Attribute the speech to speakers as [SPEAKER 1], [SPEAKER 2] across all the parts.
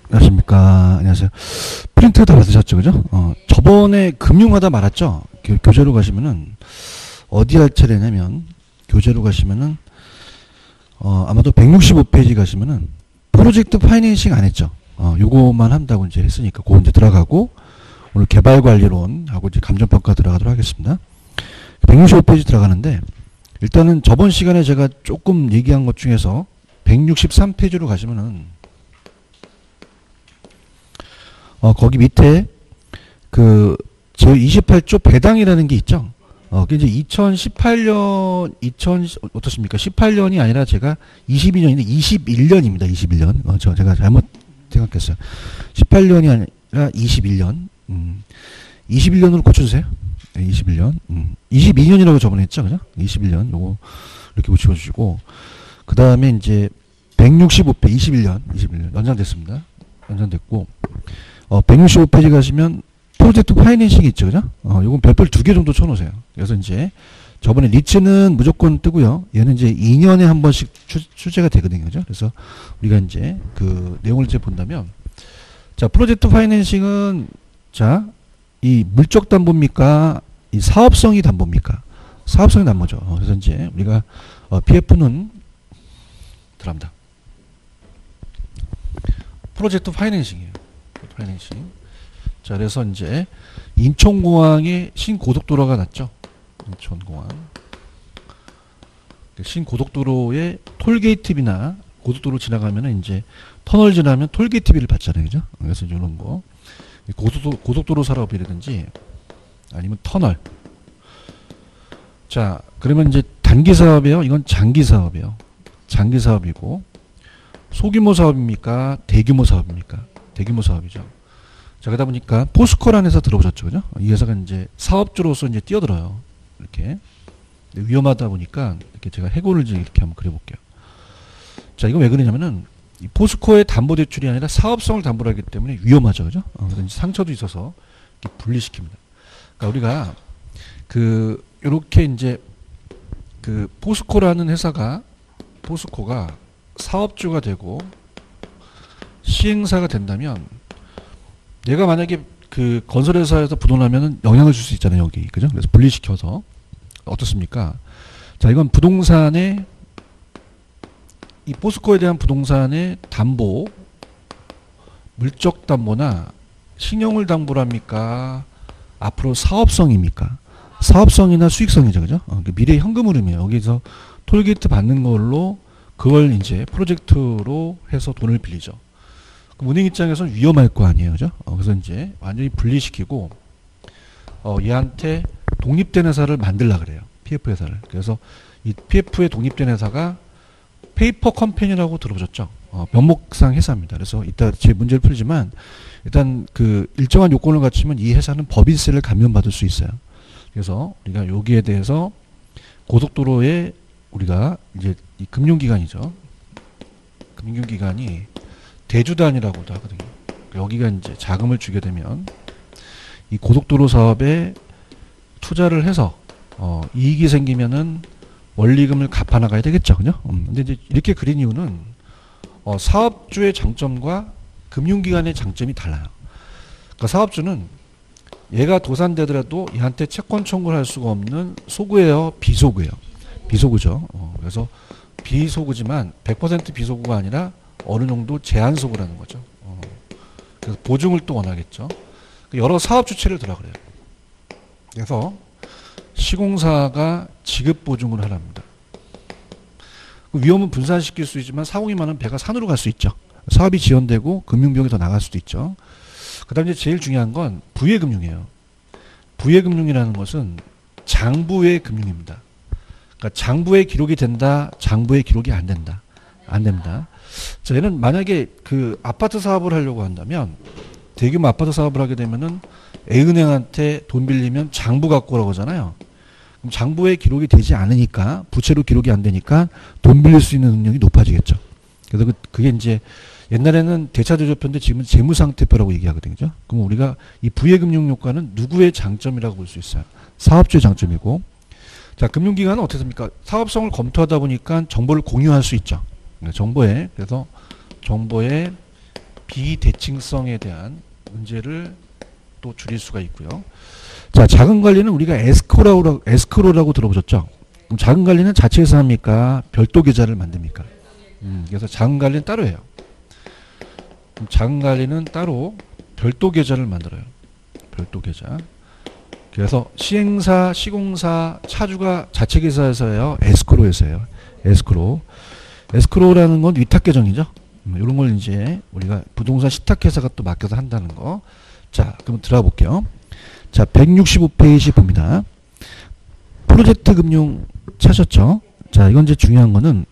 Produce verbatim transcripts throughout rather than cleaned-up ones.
[SPEAKER 1] 안녕하십니까. 안녕하세요. 프린트 다 받으셨죠, 그죠? 어, 저번에 금융하다 말았죠? 교, 교재로 가시면은, 어디 할 차례냐면, 교재로 가시면은, 어, 아마도 백육십오 페이지 가시면은, 프로젝트 파이낸싱 안 했죠? 어, 요거만 한다고 이제 했으니까, 그거 이제 들어가고, 오늘 개발관리론하고 이제 감정평가 들어가도록 하겠습니다. 백육십오 페이지 들어가는데, 일단은 저번 시간에 제가 조금 얘기한 것 중에서, 백육십삼 페이지로 가시면은, 어, 거기 밑에, 그, 제이십팔 조 배당이라는 게 있죠. 어, 그 이제 이천십팔 년, 이천, 어떻습니까? 십팔 년이 아니라 제가 이십이 년인데 이십일 년입니다. 이십일 년. 어, 저, 제가 잘못 생각했어요. 십팔 년이 아니라 이십일 년. 음, 이십일 년으로 고쳐주세요. 네, 이십일 년. 음, 이십이 년이라고 저번에 했죠. 그죠? 이십일 년. 요거, 이렇게 고쳐주시고. 그 다음에 이제 백육십오 페이지, 이십일 년, 이십일 년. 연장됐습니다. 연장됐고. 어, 백육십오 페이지 가시면 프로젝트 파이낸싱이 있죠, 그죠? 어, 요건 별별 두 개 정도 쳐놓으세요. 그래서 이제 저번에 리츠는 무조건 뜨고요. 얘는 이제 이 년에 한 번씩 추, 출제가 되거든요, 그죠? 그래서 우리가 이제 그 내용을 이제 본다면, 자, 프로젝트 파이낸싱은 자, 이 물적 담보입니까? 이 사업성이 담보입니까? 사업성이 담보죠. 어, 그래서 이제 우리가 어, 피에프는 들어갑니다. 프로젝트 파이낸싱이에요. 파이낸싱. 자, 그래서 이제 인천공항에 신고속도로가 났죠. 인천공항. 신고속도로에 톨게이트비나 고속도로 지나가면은 이제 터널 지나면 톨게이트비를 받잖아요, 그죠? 그래서 이런 거 고속도로, 고속도로 사업이라든지 아니면 터널. 자, 그러면 이제 단기 사업이에요. 이건 장기 사업이에요. 장기 사업이고 소규모 사업입니까? 대규모 사업입니까? 대규모 사업이죠. 자, 그러다 보니까 포스코라는 회사 들어보셨죠, 그죠? 이 회사가 이제 사업주로서 이제 뛰어들어요. 이렇게 위험하다 보니까 이렇게 제가 해고를 이렇게 한번 그려볼게요. 자, 이거 왜 그러냐면은 이 포스코의 담보 대출이 아니라 사업성을 담보를 하기 때문에 위험하죠, 그죠? 어, 그래서 이제 상처도 있어서 이렇게 분리시킵니다. 그러니까 우리가 그 이렇게 이제 그 포스코라는 회사가 포스코가 사업주가 되고 시행사가 된다면 얘가 만약에 그 건설회사에서 부도나면은 영향을 줄 수 있잖아요, 여기. 그죠? 그래서 분리시켜서. 어떻습니까? 자, 이건 부동산의 이 포스코에 대한 부동산의 담보, 물적 담보나 신용을 담보로 합니까? 앞으로 사업성입니까? 사업성이나 수익성이죠, 그죠? 어, 미래 현금 흐름이에요. 여기서 톨게이트 받는 걸로 그걸 이제 프로젝트로 해서 돈을 빌리죠. 그럼 은행 입장에서는 위험할 거 아니에요, 그죠? 어, 그래서 이제 완전히 분리시키고, 어, 얘한테 독립된 회사를 만들려고 그래요. 피에프 회사를. 그래서 이 피에프에 독립된 회사가 페이퍼 컴퍼니라고 들어보셨죠? 어, 명목상 회사입니다. 그래서 이따 제 문제를 풀지만, 일단 그 일정한 요건을 갖추면 이 회사는 법인세를 감면받을 수 있어요. 그래서 우리가 여기에 대해서 고속도로에 우리가 이제 이 금융기관이죠. 금융기관이 대주단이라고도 하거든요. 여기가 이제 자금을 주게 되면 이 고속도로 사업에 투자를 해서 어, 이익이 생기면은 원리금을 갚아 나가야 되겠죠, 그죠? 음, 근데 이제 이렇게 그린 이유는 어, 사업주의 장점과 금융기관의 장점이 달라요. 그러니까 사업주는 얘가 도산되더라도 얘한테 채권 청구를 할 수가 없는 소구예요, 비소구예요. 비소구죠. 어, 그래서 비소구지만 백 퍼센트 비소구가 아니라 어느 정도 제한 소구라는 거죠. 어, 그래서 보증을 또 원하겠죠. 여러 사업 주체를 들어 그래요. 그래서 시공사가 지급 보증을 하랍니다. 위험은 분산시킬 수 있지만 사공이 많으면 배가 산으로 갈 수 있죠. 사업이 지연되고 금융비용이 더 나갈 수도 있죠. 그 다음에 제일 중요한 건 부예금융이에요. 부예금융이라는 것은 장부의 금융입니다. 그러니까 장부에 기록이 된다, 장부에 기록이 안 된다. 안 됩니다. 자, 얘는 만약에 그 아파트 사업을 하려고 한다면, 대규모 아파트 사업을 하게 되면은 A은행한테 돈 빌리면 장부 갖고 오라고 하잖아요. 그럼 장부에 기록이 되지 않으니까, 부채로 기록이 안 되니까 돈 빌릴 수 있는 능력이 높아지겠죠. 그래서 그, 그게 이제 옛날에는 대차대조표인데 지금은 재무상태표라고 얘기하거든요. 그럼 우리가 이 부예금융 효과는 누구의 장점이라고 볼 수 있어요? 사업주의 장점이고, 자, 금융기관은 어떻습니까? 사업성을 검토하다 보니까 정보를 공유할 수 있죠. 정보에, 그래서 정보에 비대칭성에 대한 문제를 또 줄일 수가 있고요. 자, 자금 관리는 우리가 에스크로라고, 에스크로라고 들어보셨죠? 그럼 자금 관리는 자체에서 합니까? 별도 계좌를 만듭니까? 음, 그래서 자금 관리는 따로 해요. 그럼 자금 관리는 따로 별도 계좌를 만들어요. 별도 계좌. 그래서 시행사, 시공사, 차주가 자체 계좌에서 해요. 에스크로에서 해요. 에스크로. 에스크로라는 건 위탁 계정이죠. 음, 이런 걸 이제 우리가 부동산 신탁회사가 또 맡겨서 한다는 거. 자, 그럼 들어가 볼게요. 자, 백육십오 페이지 봅니다. 프로젝트 금융 찾았죠? 자, 이건 이제 중요한 거는,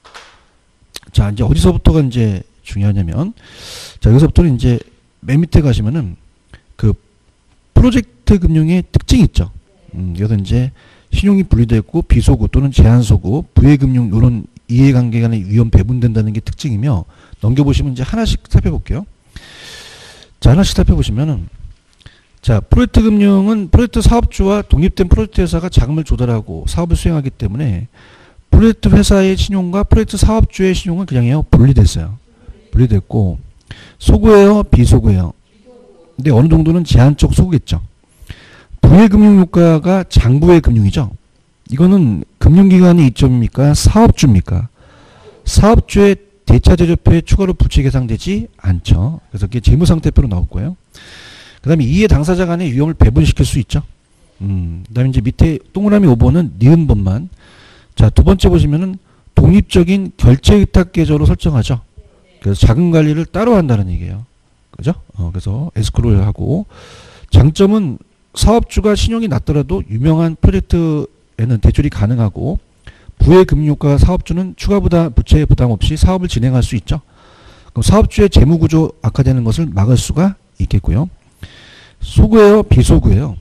[SPEAKER 1] 자, 이제 어디서부터가 이제 중요하냐면, 자, 여기서부터는 이제 맨 밑에 가시면은 그 프로젝트 금융의 특징이 있죠. 음, 그래서 이제 신용이 분리되어 있고 비소구 또는 제한소구, 부해금융 이런 이해관계 간의 위험 배분된다는 게 특징이며, 넘겨보시면 이제 하나씩 살펴볼게요. 자, 하나씩 살펴보시면은, 자, 프로젝트 금융은 프로젝트 사업주와 독립된 프로젝트 회사가 자금을 조달하고 사업을 수행하기 때문에 프로젝트 회사의 신용과 프로젝트 사업주의 신용은 그냥요 분리됐어요. 분리됐고, 소구예요, 비소구예요. 근데 어느 정도는 제한적 소구겠죠. 부해금융 효과가 장부의 금융이죠. 이거는 금융기관의 이점입니까? 사업주입니까? 사업주의 대차제조표에 추가로 부채 계상되지 않죠. 그래서 그게 재무상태표로 나올 거예요. 그 다음에 이해 당사자 간의 위험을 배분시킬 수 있죠. 음, 그 다음에 이제 밑에 동그라미 오 번은 니은번만. 자, 두 번째 보시면은 독립적인 결제의탁 계좌로 설정하죠. 그래서 자금 관리를 따로 한다는 얘기예요. 그죠? 어, 그래서 에스크로를 하고, 장점은 사업주가 신용이 낮더라도 유명한 프로젝트에는 대출이 가능하고, 부의 금융효과 사업주는 추가 부담, 부채 부담 없이 사업을 진행할 수 있죠. 그럼 사업주의 재무구조 악화되는 것을 막을 수가 있겠고요. 소구예요, 비소구예요?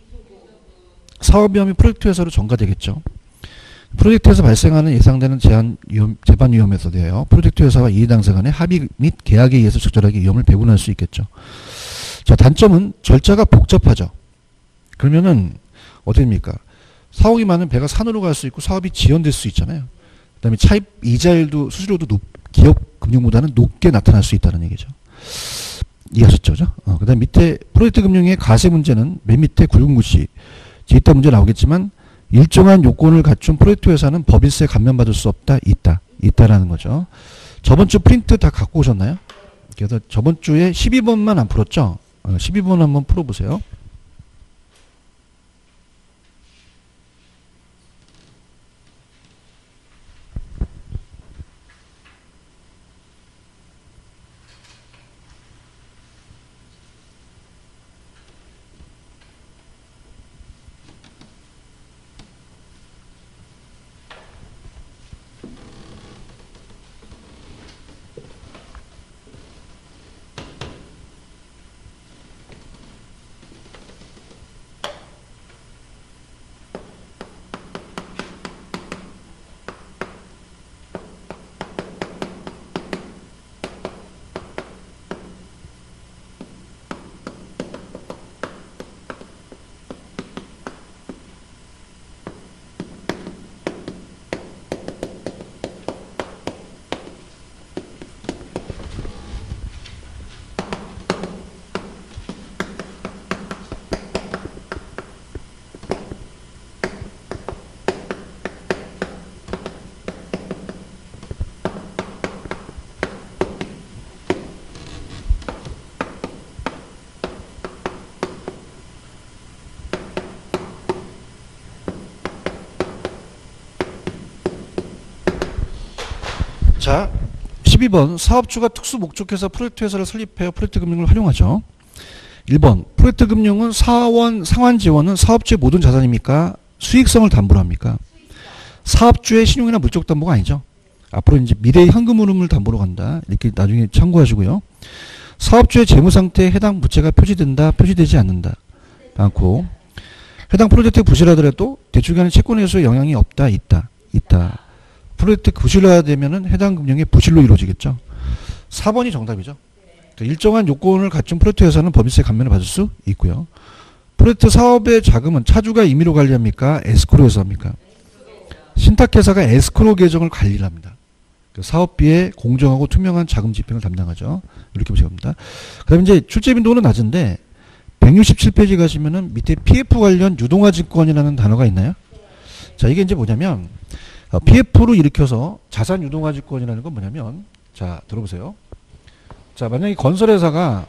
[SPEAKER 1] 사업 위험이 프로젝트 회사로 전가되겠죠. 프로젝트에서 발생하는 예상되는 제한 위험, 재반 위험에서 대하여 프로젝트 회사와 이해 당사 간의 합의 및 계약에 의해서 적절하게 위험을 배분할 수 있겠죠. 자, 단점은 절차가 복잡하죠. 그러면은 어떻게 됩니까? 사옥이 많은 배가 산으로 갈 수 있고 사업이 지연될 수 있잖아요. 그 다음에 차입 이자율도 수수료도 높, 기업 금융보다는 높게 나타날 수 있다는 얘기죠. 이해하셨죠? 어, 그 다음 밑에 프로젝트 금융의 가세 문제는 맨 밑에 굵은 글씨 제2타 문제 나오겠지만, 일정한 요건을 갖춘 프로젝트 회사는 법인세 감면받을 수 없다, 있다, 있다라는 거죠. 저번 주 프린트 다 갖고 오셨나요? 그래서 저번 주에 십이 번만 안 풀었죠? 어, 십이 번 한번 풀어보세요. 자, 십이 번 사업주가 특수 목적회사 프로젝트 회사를 설립하여 프로젝트 금융을 활용하죠. 일 번 프로젝트 금융은 사원 상환 지원은 사업주의 모든 자산입니까? 수익성을 담보로 합니까? 사업주의 신용이나 물적 담보가 아니죠. 앞으로 이제 미래의 현금 흐름을 담보로 간다. 이렇게 나중에 참고하시고요. 사업주의 재무 상태에 해당 부채가 표시된다, 표시되지 않는다. 않고, 해당 프로젝트 부실하더라도 대출기관의 채권 회수에 영향이 없다, 있다, 있다. 프로젝트 부실화되면은 해당 금융이 부실로 이루어지겠죠. 사 번이 정답이죠. 그러니까 일정한 요건을 갖춘 프로젝트 회사는 법인세 감면을 받을 수 있고요. 프로젝트 사업의 자금은 차주가 임의로 관리합니까? 에스크로에서 합니까? 신탁회사가 에스크로 계정을 관리를 합니다. 그 사업비의 공정하고 투명한 자금 집행을 담당하죠. 이렇게 보시면 됩니다. 그 다음에 이제 출제 빈도는 낮은데 백육십칠 페이지 가시면은 밑에 피에프 관련 유동화 증권이라는 단어가 있나요? 자, 이게 이제 뭐냐면 어, 피에프로 일으켜서 자산 유동화 증권이라는 건 뭐냐면 자, 들어보세요. 자, 만약에 건설회사가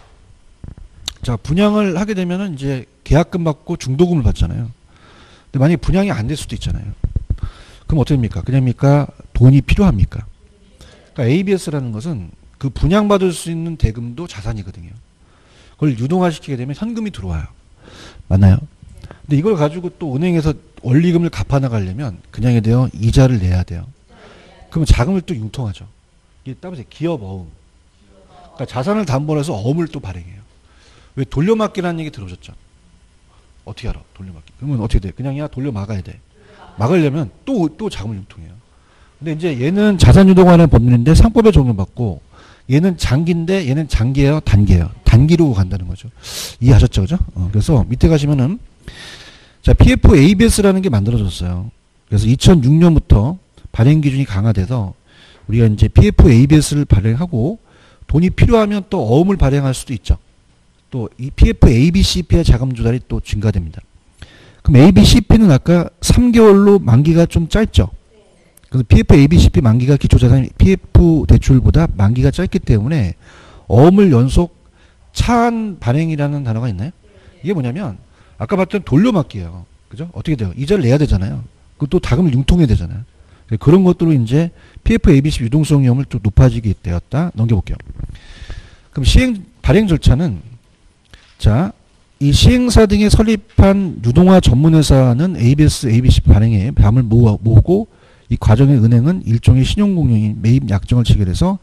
[SPEAKER 1] 자, 분양을 하게 되면은 이제 계약금 받고 중도금을 받잖아요. 근데 만약에 분양이 안 될 수도 있잖아요. 그럼 어떻게 됩니까? 그냥입니까? 돈이 필요합니까? 그러니까 에이비에스라는 것은 그 분양받을 수 있는 대금도 자산이거든요. 그걸 유동화시키게 되면 현금이 들어와요. 맞나요? 근데 이걸 가지고 또 은행에서 원리금을 갚아나가려면 그냥에 대해 이자를 내야 돼요. 그러면 자금을 또 융통하죠. 이게 따라서 기업 어음. 그러니까 자산을 담보로 해서 어음을 또 발행해요. 왜 돌려막기라는 얘기 들어보셨죠? 어떻게 알아? 돌려막기. 그러면 어떻게 돼? 그냥 야 돌려막아야 돼. 막으려면 또, 또 자금을 융통해요. 근데 이제 얘는 자산 유동화는 법률인데 상법에 적용받고 얘는 장기인데 얘는 장기예요, 단기예요. 단기로 간다는 거죠. 이해하셨죠? 그죠? 어, 그래서 밑에 가시면은 자, 피에프 에이비에스라는 게 만들어졌어요. 그래서 이천육 년부터 발행 기준이 강화돼서 우리가 이제 피에프 에이비에스를 발행하고 돈이 필요하면 또 어음을 발행할 수도 있죠. 또 이 피에프 에이비씨피의 자금 조달이 또 증가됩니다. 그럼 에이비씨피는 아까 삼 개월로 만기가 좀 짧죠. 그래서 피에프 에이비씨피 만기가 기초자산 피에프 대출보다 만기가 짧기 때문에 어음을 연속 차한 발행이라는 단어가 있나요? 이게 뭐냐면 아까 봤던 돌려막기예요. 그죠? 어떻게 돼요? 이자를 내야 되잖아요. 그것도 자금을 융통해야 되잖아요. 그런 것들로 이제 피에프 에이비씨 유동성 위험을 좀 높아지게 되었다. 넘겨볼게요. 그럼 시행 발행 절차는 자, 이 시행사 등에 설립한 유동화 전문회사는 에이비에스, 에이비씨피 발행에 담을 모으고 이 과정의 은행은 일종의 신용공용인 매입 약정을 체결해서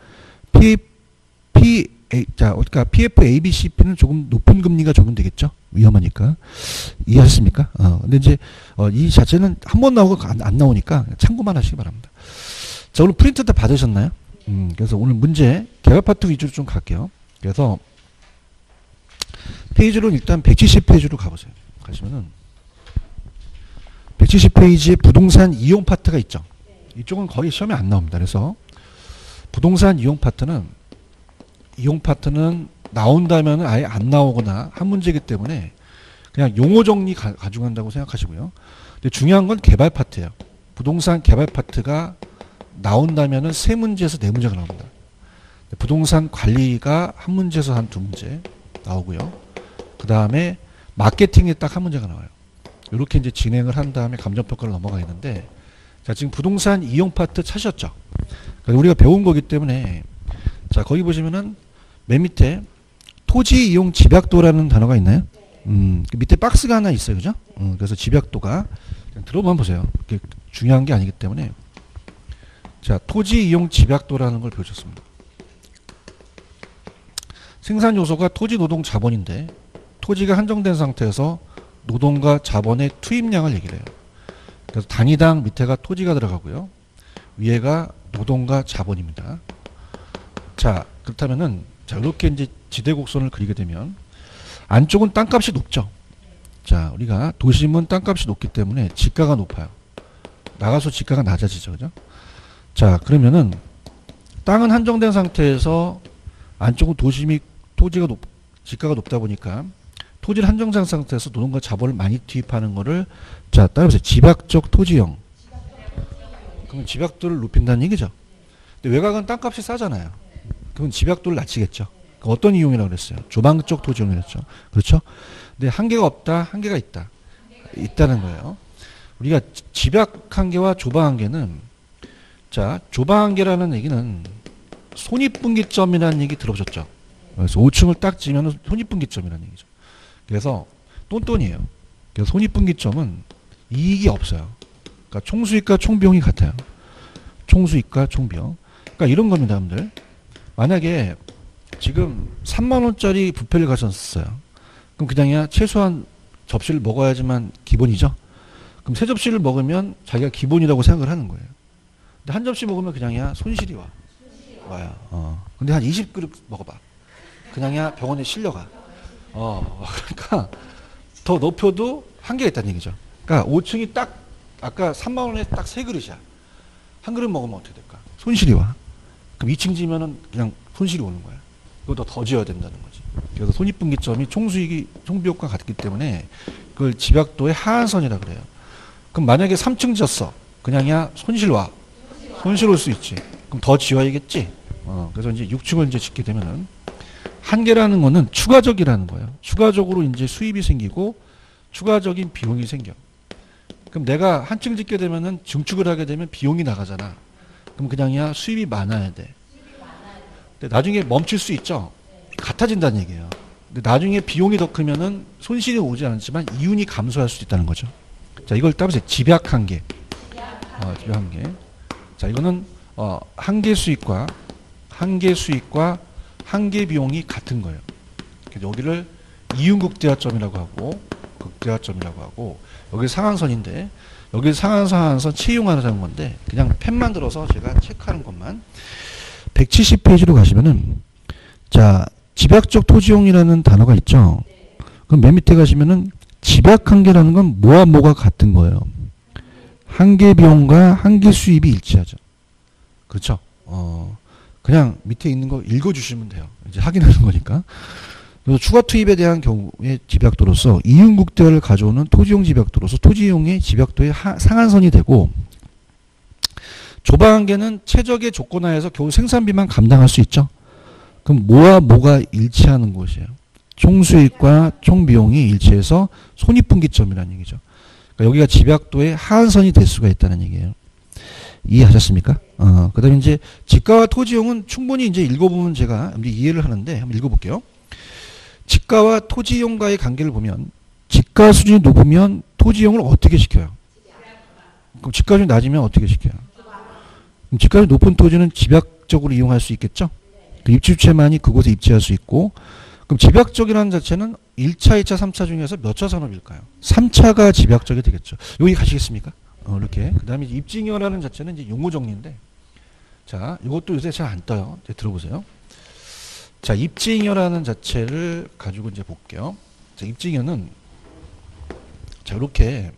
[SPEAKER 1] P, 자, 그러니까 피에프 에이비씨피는 조금 높은 금리가 적용되겠죠. 위험하니까. 이해하셨습니까? 어, 근데 이제 어, 이 자체는 한 번 나오고 안, 안 나오니까 참고만 하시기 바랍니다. 자, 오늘 프린트 다 받으셨나요? 음, 그래서 오늘 문제 개발 파트 위주로 좀 갈게요. 그래서 페이지로 일단 백칠십 페이지로 가보세요. 가시면은 백칠십 페이지에 부동산 이용 파트가 있죠. 이쪽은 거의 시험에 안 나옵니다. 그래서 부동산 이용 파트는 이용 파트는 나온다면 아예 안 나오거나 한 문제이기 때문에 그냥 용어 정리 가, 가져간다고 생각하시고요. 근데 중요한 건 개발 파트예요. 부동산 개발 파트가 나온다면은 세 문제에서 네 문제가 나옵니다. 부동산 관리가 한 문제에서 한 두 문제 나오고요. 그 다음에 마케팅에 딱 한 문제가 나와요. 이렇게 이제 진행을 한 다음에 감정평가를 넘어가 있는데, 자, 지금 부동산 이용 파트 찾으셨죠? 그러니까 우리가 배운 거기 때문에, 자, 거기 보시면은 맨 밑에 토지 이용 집약도라는 단어가 있나요? 음, 그 밑에 박스가 하나 있어요. 그죠? 음, 그래서 집약도가, 그냥 들어보면 보세요. 그게 중요한 게 아니기 때문에. 자, 토지 이용 집약도라는 걸 배우셨습니다. 생산 요소가 토지, 노동, 자본인데, 토지가 한정된 상태에서 노동과 자본의 투입량을 얘기를 해요. 그래서 단위당 밑에가 토지가 들어가고요. 위에가 노동과 자본입니다. 자, 그렇다면은, 자, 이렇게 이제 지대곡선을 그리게 되면, 안쪽은 땅값이 높죠. 자, 우리가 도심은 땅값이 높기 때문에 지가가 높아요. 나가서 지가가 낮아지죠. 그죠? 자, 그러면은, 땅은 한정된 상태에서 안쪽은 도심이 토지가 높, 지가가 높다 보니까 토지를 한정된 상태에서 노동과 자본을 많이 투입하는 거를, 자, 따라보세요. 집약적 토지형. 그러면 집약도를 높인다는 얘기죠. 근데 외곽은 땅값이 싸잖아요. 그건 집약도를 낮추겠죠. 그러니까 어떤 이용이라고 그랬어요? 조방적 토지형이었죠. 그렇죠? 근데 한계가 없다, 한계가 있다. 있다는 거예요. 우리가 집약 한계와 조방 한계는, 자, 조방 한계라는 얘기는 손익분기점이라는 얘기 들어보셨죠? 그래서 오 층을 딱 지면 손익분기점이라는 얘기죠. 그래서 똔똔이에요. 그래서 손익분기점은 이익이 없어요. 그러니까 총수익과 총비용이 같아요. 총수익과 총비용. 그러니까 이런 겁니다, 여러분들. 만약에 지금 삼만 원짜리 뷔페를 가셨어요. 그럼 그냥이야 최소한 접시를 먹어야지만 기본이죠. 그럼 세 접시를 먹으면 자기가 기본이라고 생각을 하는 거예요. 근데 한 접시 먹으면 그냥이야 손실이 와. 와요. 어. 근데 한 이십 그릇 먹어봐. 그냥이야 병원에 실려가. 어. 그러니까 더 높여도 한계가 있다는 얘기죠. 그러니까 오 층이 딱 아까 삼만 원에 딱 세 그릇이야. 한 그릇 먹으면 어떻게 될까? 손실이 와. 그럼 이 층 지면은 그냥 손실이 오는 거야. 이거 더 지어야 된다는 거지. 그래서 손익분기점이 총수익이 총비효과 같기 때문에 그걸 집약도의 하한선이라 그래요. 그럼 만약에 삼 층 지었어. 그냥이야 손실 와. 손실 올 수 있지. 그럼 더 지어야겠지. 어, 그래서 이제 육 층을 이제 짓게 되면은 한계라는 거는 추가적이라는 거예요. 추가적으로 이제 수입이 생기고 추가적인 비용이 생겨. 그럼 내가 한 층 짓게 되면은 증축을 하게 되면 비용이 나가잖아. 그럼 그냥이야 수입이 많아야 돼. 근데 나중에 멈출 수 있죠. 같아진다는 얘기예요. 근데 나중에 비용이 더 크면은 손실이 오지 않지만 이윤이 감소할 수 있다는 거죠. 자, 이걸 따보세요. 집약 한계. 어, 집약 한계. 자, 이거는 어, 한계 수익과 한계 수익과 한계 비용이 같은 거예요. 그래서 여기를 이윤 극대화점이라고 하고 극대화점이라고 하고 여기 상한선인데 여기 상한선 하한선 채용하는 건데 그냥 펜만 들어서 제가 체크하는 것만 백칠십 페이지로 가시면은 자 집약적 토지용이라는 단어가 있죠. 그럼 맨 밑에 가시면은 집약 한계라는 건 뭐와 뭐가 같은 거예요. 한계 비용과 한계 수입이 일치하죠. 그렇죠? 어, 그냥 밑에 있는 거 읽어주시면 돼요. 이제 확인하는 거니까. 그래서 추가 투입에 대한 경우에 집약도로서 이윤국대화를 가져오는 토지용 집약도로서 토지용의 집약도의 하, 상한선이 되고 조방한계는 최적의 조건 하에서 겨우 생산비만 감당할 수 있죠. 그럼 뭐와 뭐가 일치하는 곳이에요. 총수익과 총비용이 일치해서 손익분기점이라는 얘기죠. 그러니까 여기가 집약도의 하한선이 될 수가 있다는 얘기예요. 이해하셨습니까? 어, 그 다음에 이제 지가와 토지용은 충분히 이제 읽어보면 제가 이해를 하는데 한번 읽어볼게요. 지가와 토지용과의 관계를 보면 지가 수준이 높으면 토지용을 어떻게 시켜요? 그럼 지가 수준이 낮으면 어떻게 시켜요? 그럼 지가 수준이 높은 토지는 집약적으로 이용할 수 있겠죠? 그 입지주체만이 그곳에 입지할 수 있고 그럼 집약적이라는 자체는 일 차, 이 차, 삼 차 중에서 몇 차 산업일까요? 삼 차가 집약적이 되겠죠. 여기 가시겠습니까? 어, 이렇게. 그 다음에 입증여라는 자체는 이제 용어 정리인데 자, 이것도 요새 잘 안 떠요. 이제 들어보세요. 자, 입증여라는 자체를 가지고 이제 볼게요. 자, 입증여는 자, 이렇게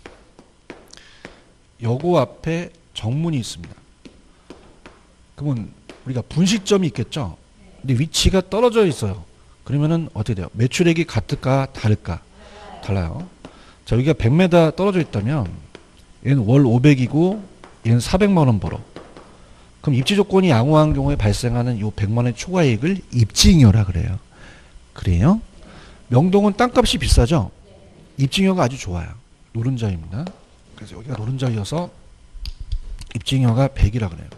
[SPEAKER 1] 여고 앞에 정문이 있습니다. 그러면 우리가 분식점이 있겠죠? 근데 위치가 떨어져 있어요. 그러면은 어떻게 돼요? 매출액이 같을까, 다를까? 달라요. 자, 여기가 백 미터 떨어져 있다면 얘는 월 오백이고 얘는 사백만 원 벌어. 그럼 입지 조건이 양호한 경우에 발생하는 요 백만 원의 초과이익을 입지잉여라 그래요. 그래요? 명동은 땅값이 비싸죠? 입지잉여가 아주 좋아요. 노른자입니다. 그래서 여기가 노른자여서 입지잉여가 백이라 그래요.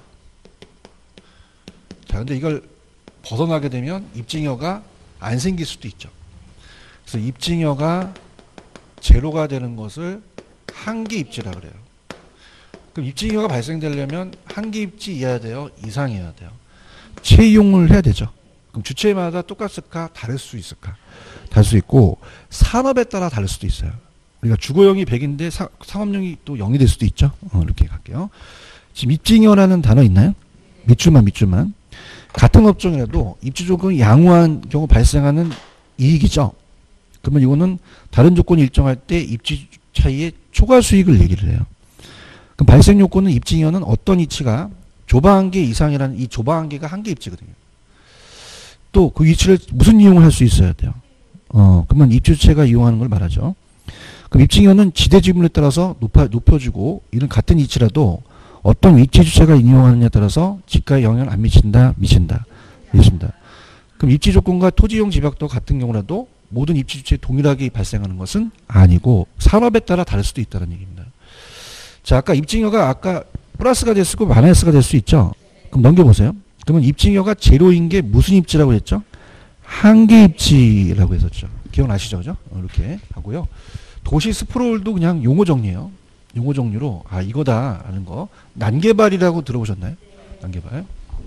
[SPEAKER 1] 자, 근데 이걸 벗어나게 되면 입증여가 안 생길 수도 있죠. 그래서 입증여가 제로가 되는 것을 한계 입지라 그래요. 그럼 입증여가 발생되려면 한계 입지 이해야 돼요? 이상해야 돼요? 채용을 해야 되죠. 그럼 주체마다 똑같을까? 다를 수 있을까? 다를 수 있고 산업에 따라 다를 수도 있어요. 우리가 주거용이 백인데 사, 상업용이 또 영이 될 수도 있죠. 어, 이렇게 갈게요. 지금 입증여라는 단어 있나요? 밑줄만 밑줄만. 같은 업종이라도 입지 조건이 양호한 경우 발생하는 이익이죠. 그러면 이거는 다른 조건이 일정할 때 입지 차이의 초과 수익을 얘기를 해요. 그럼 발생 요건은 입지잉여는 어떤 위치가 조바 한계 이상이라는 이 조바 한계가 한계 입지거든요. 또 그 위치를 무슨 이용을 할 수 있어야 돼요. 어, 그러면 입주체가 이용하는 걸 말하죠. 그럼 입지잉여는 지대 지분에 따라서 높아, 높여주고 이런 같은 위치라도 어떤 위치 주체가 이용하느냐에 따라서 지가에 영향을 안 미친다, 미친다, 미친다. 그럼 입지 조건과 토지용 집약도 같은 경우라도 모든 입지 주체에 동일하게 발생하는 것은 아니고 산업에 따라 다를 수도 있다는 얘기입니다. 자, 아까 입증여가 아까 플러스가 될 수 있고 마이너스가 될 수 있죠. 그럼 넘겨보세요. 그러면 입증여가 제로인 게 무슨 입지라고 했죠? 한계 입지라고 했었죠. 기억나시죠? 그죠? 이렇게 하고요. 도시 스프롤도 그냥 용어 정리예요. 용어 종류로 아 이거다 하는 거. 난개발이라고 들어보셨나요? 난개발.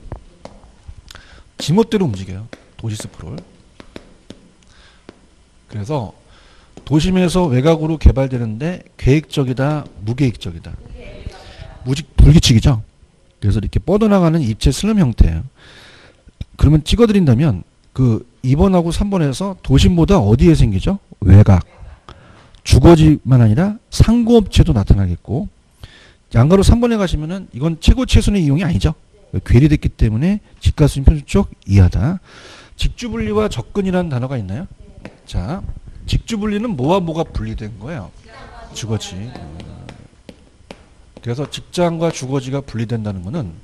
[SPEAKER 1] 지멋대로 움직여요. 도시 스프롤. 그래서 도심에서 외곽으로 개발되는데 계획적이다, 무계획적이다. 무직 불규칙이죠. 그래서 이렇게 뻗어나가는 입체 슬럼 형태예요. 그러면 찍어드린다면 그 이 번하고 삼 번에서 도심보다 어디에 생기죠? 외곽. 주거지만 아니라 상고업체도 나타나겠고 양가로 삼 번에 가시면은 이건 최고 최순의 이용이 아니죠. 괴리됐기 때문에 직가수임 편수 쪽 이하다. 직주분리와 접근이라는 단어가 있나요? 자, 직주분리는 뭐와 뭐가 분리된 거예요? 주거지. 그래서 직장과 주거지가 분리된다는 거는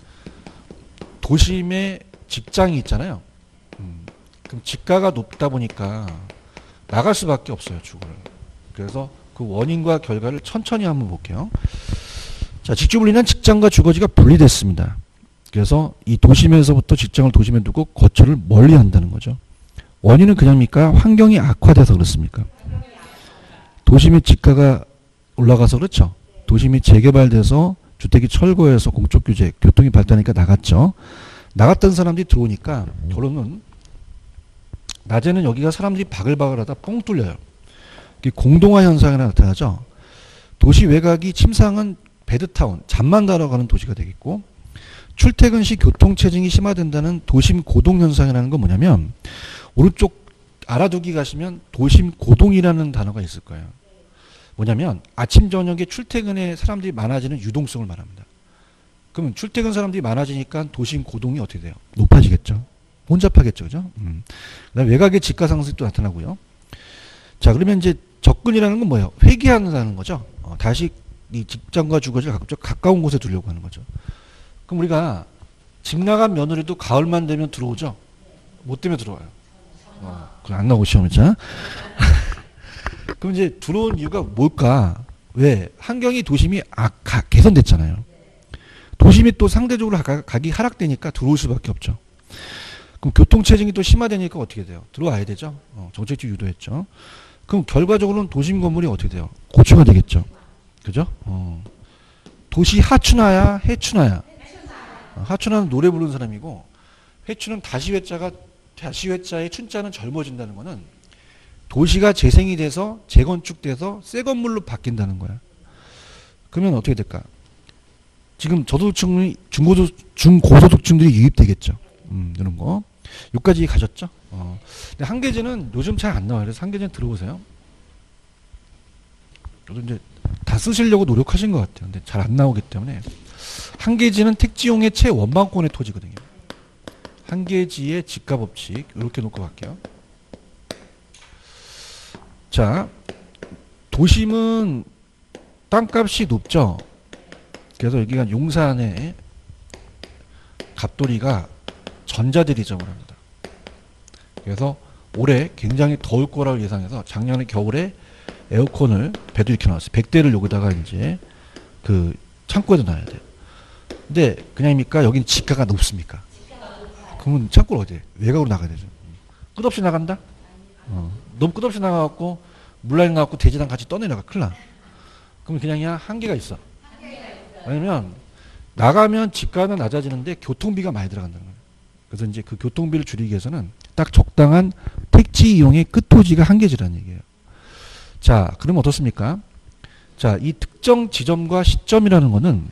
[SPEAKER 1] 도심에 직장이 있잖아요. 음, 그럼 지가가 높다 보니까 나갈 수밖에 없어요, 주거를. 그래서 그 원인과 결과를 천천히 한번 볼게요. 자, 직주분리는 직장과 주거지가 분리됐습니다. 그래서 이 도심에서부터 직장을 도심에 두고 거처를 멀리 한다는 거죠. 원인은 그냥입니까? 환경이 악화돼서 그렇습니까? 도심의 지가가 올라가서 그렇죠. 도심이 재개발돼서 주택이 철거해서 공적 규제, 교통이 발달하니까 나갔죠. 나갔던 사람들이 들어오니까 결론은 낮에는 여기가 사람들이 바글바글하다 뻥 뚫려요. 이게 공동화 현상이 나타나죠. 도시 외곽이 침상은 배드타운, 잠만 자러 가는 도시가 되겠고, 출퇴근 시 교통체증이 심화된다는 도심 고동 현상이라는 건 뭐냐면, 오른쪽 알아두기 가시면 도심 고동이라는 단어가 있을 거예요. 뭐냐면 아침 저녁에 출퇴근에 사람들이 많아지는 유동성을 말합니다. 그러면 출퇴근 사람들이 많아지니까 도심 고동이 어떻게 돼요? 높아지겠죠. 혼잡하겠죠. 그죠? 음. 그다음에 외곽의 지가 상승이 또 나타나고요. 자, 그러면 이제 접근이라는 건 뭐예요? 회귀한다는 거죠. 어, 다시 이 직장과 주거지가 가까운 곳에 두려고 하는 거죠. 그럼 우리가 집 나간 며느리도 가을만 되면 들어오죠? 뭐 때문에 들어와요? 어, 그럼 안 나오고 시험을 자. 그럼 이제 들어온 이유가 뭘까? 왜? 환경이 도심이 악화, 개선됐잖아요. 도심이 또 상대적으로 가, 가기 하락되니까 들어올 수밖에 없죠. 그럼 교통체증이 또 심화되니까 어떻게 돼요? 들어와야 되죠. 어, 정책적 유도했죠. 그럼 결과적으로는 도심 건물이 어떻게 돼요? 고추가 되겠죠. 그죠? 어. 도시 하춘하야, 해춘하야. 어, 하춘하는 노래 부르는 사람이고, 해춘은 다시 회자가, 다시 회자의 춘자는 젊어진다는 거는 도시가 재생이 돼서 재건축돼서 새 건물로 바뀐다는 거야. 그러면 어떻게 될까? 지금 저소득층이 중고소득, 중고소득층들이 유입되겠죠. 음, 이런 거. 여기까지 가셨죠? 어. 근데 한계제는 요즘 잘 안 나와요. 그래서 한계제는 들어보세요. 저도 이제 다 쓰시려고 노력하신 것 같아요. 근데 잘 안 나오기 때문에. 한계지는 택지용의 최원방권의 토지거든요. 한계지의 지가법칙 이렇게 놓고 갈게요. 자, 도심은 땅값이 높죠. 그래서 여기가 용산의 갑돌이가 전자대리점을 합니다. 그래서 올해 굉장히 더울 거라고 예상해서 작년에 겨울에 에어컨을 배도 이렇게 나왔어요. 백 대를 여기다가 이제 그 창고에다 놔야 돼요. 근데 그냥입니까? 여기는 지가가 높습니까? 그러면 창고를 어디에? 외곽으로 나가야 되죠. 끝없이 나간다? 어. 너무 끝없이 나가갖고 물라인 나갖고 대지랑 같이 떠내려가. 큰일 나. 그럼 그냥이야 한계가 있어. 왜냐면 나가면 지가는 낮아지는데 교통비가 많이 들어간다는 거예요. 그래서 이제 그 교통비를 줄이기 위해서는 딱 적당한 택지 이용의 끝토지가 한계지라는 얘기예요. 자, 그럼 어떻습니까? 자, 이 특정 지점과 시점이라는 거는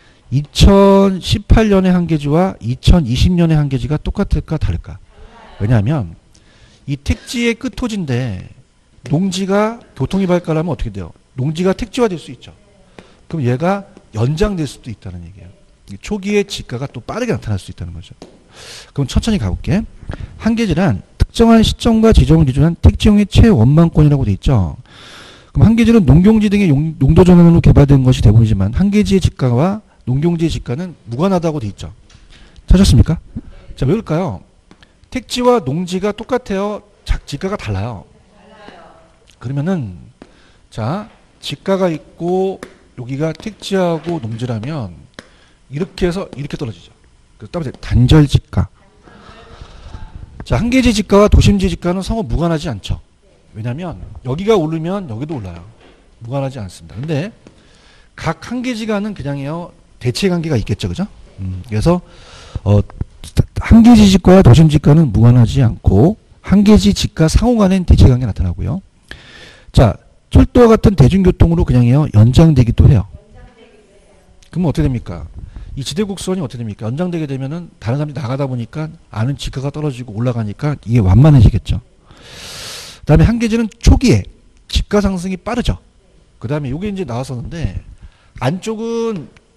[SPEAKER 1] 이천십팔 년의 한계지와 이천이십 년의 한계지가 똑같을까 다를까? 왜냐하면 이 택지의 끝토지인데 농지가 교통이 발달하면 어떻게 돼요? 농지가 택지화 될 수 있죠. 그럼 얘가 연장될 수도 있다는 얘기예요. 초기에 지가가 또 빠르게 나타날 수 있다는 거죠. 그럼 천천히 가볼게. 한계지란 특정한 시점과 지점을 기준한 택지용의 최원망권이라고 돼 있죠. 그럼 한계지는 농경지 등의 용, 농도 전환으로 개발된 것이 대부분이지만 한계지의 지가와 농경지의 지가는 무관하다고 돼 있죠. 찾았습니까? 자, 왜 그럴까요? 택지와 농지가 똑같아요. 지가가 달라요. 그러면은 자, 지가가 있고 여기가 택지하고 농지라면 이렇게 해서 이렇게 떨어지죠. 그래서 따라서 단절 지가. 자, 한계지 지가와 도심지 지가는 서로 무관하지 않죠. 왜냐하면 여기가 오르면 여기도 올라요. 무관하지 않습니다. 근데 각 한계지가는 그냥요 대체 관계가 있겠죠, 그죠? 음, 그래서 어, 한계지 지가와 도심 지가는 무관하지 않고 한계지 지가 상호 간엔 대체 관계가 나타나고요. 자, 철도와 같은 대중교통으로 그냥요 연장되기도 해요. 그러면 어떻게 됩니까? 이 지대곡선이 어떻게 됩니까? 연장되게 되면은 다른 사람들이 나가다 보니까 아는 지가가 떨어지고 올라가니까 이게 완만해지겠죠. 그 다음에 한계지는 초기에 지가 상승이 빠르죠. 그 다음에 이게 이제 나왔었는데 안쪽은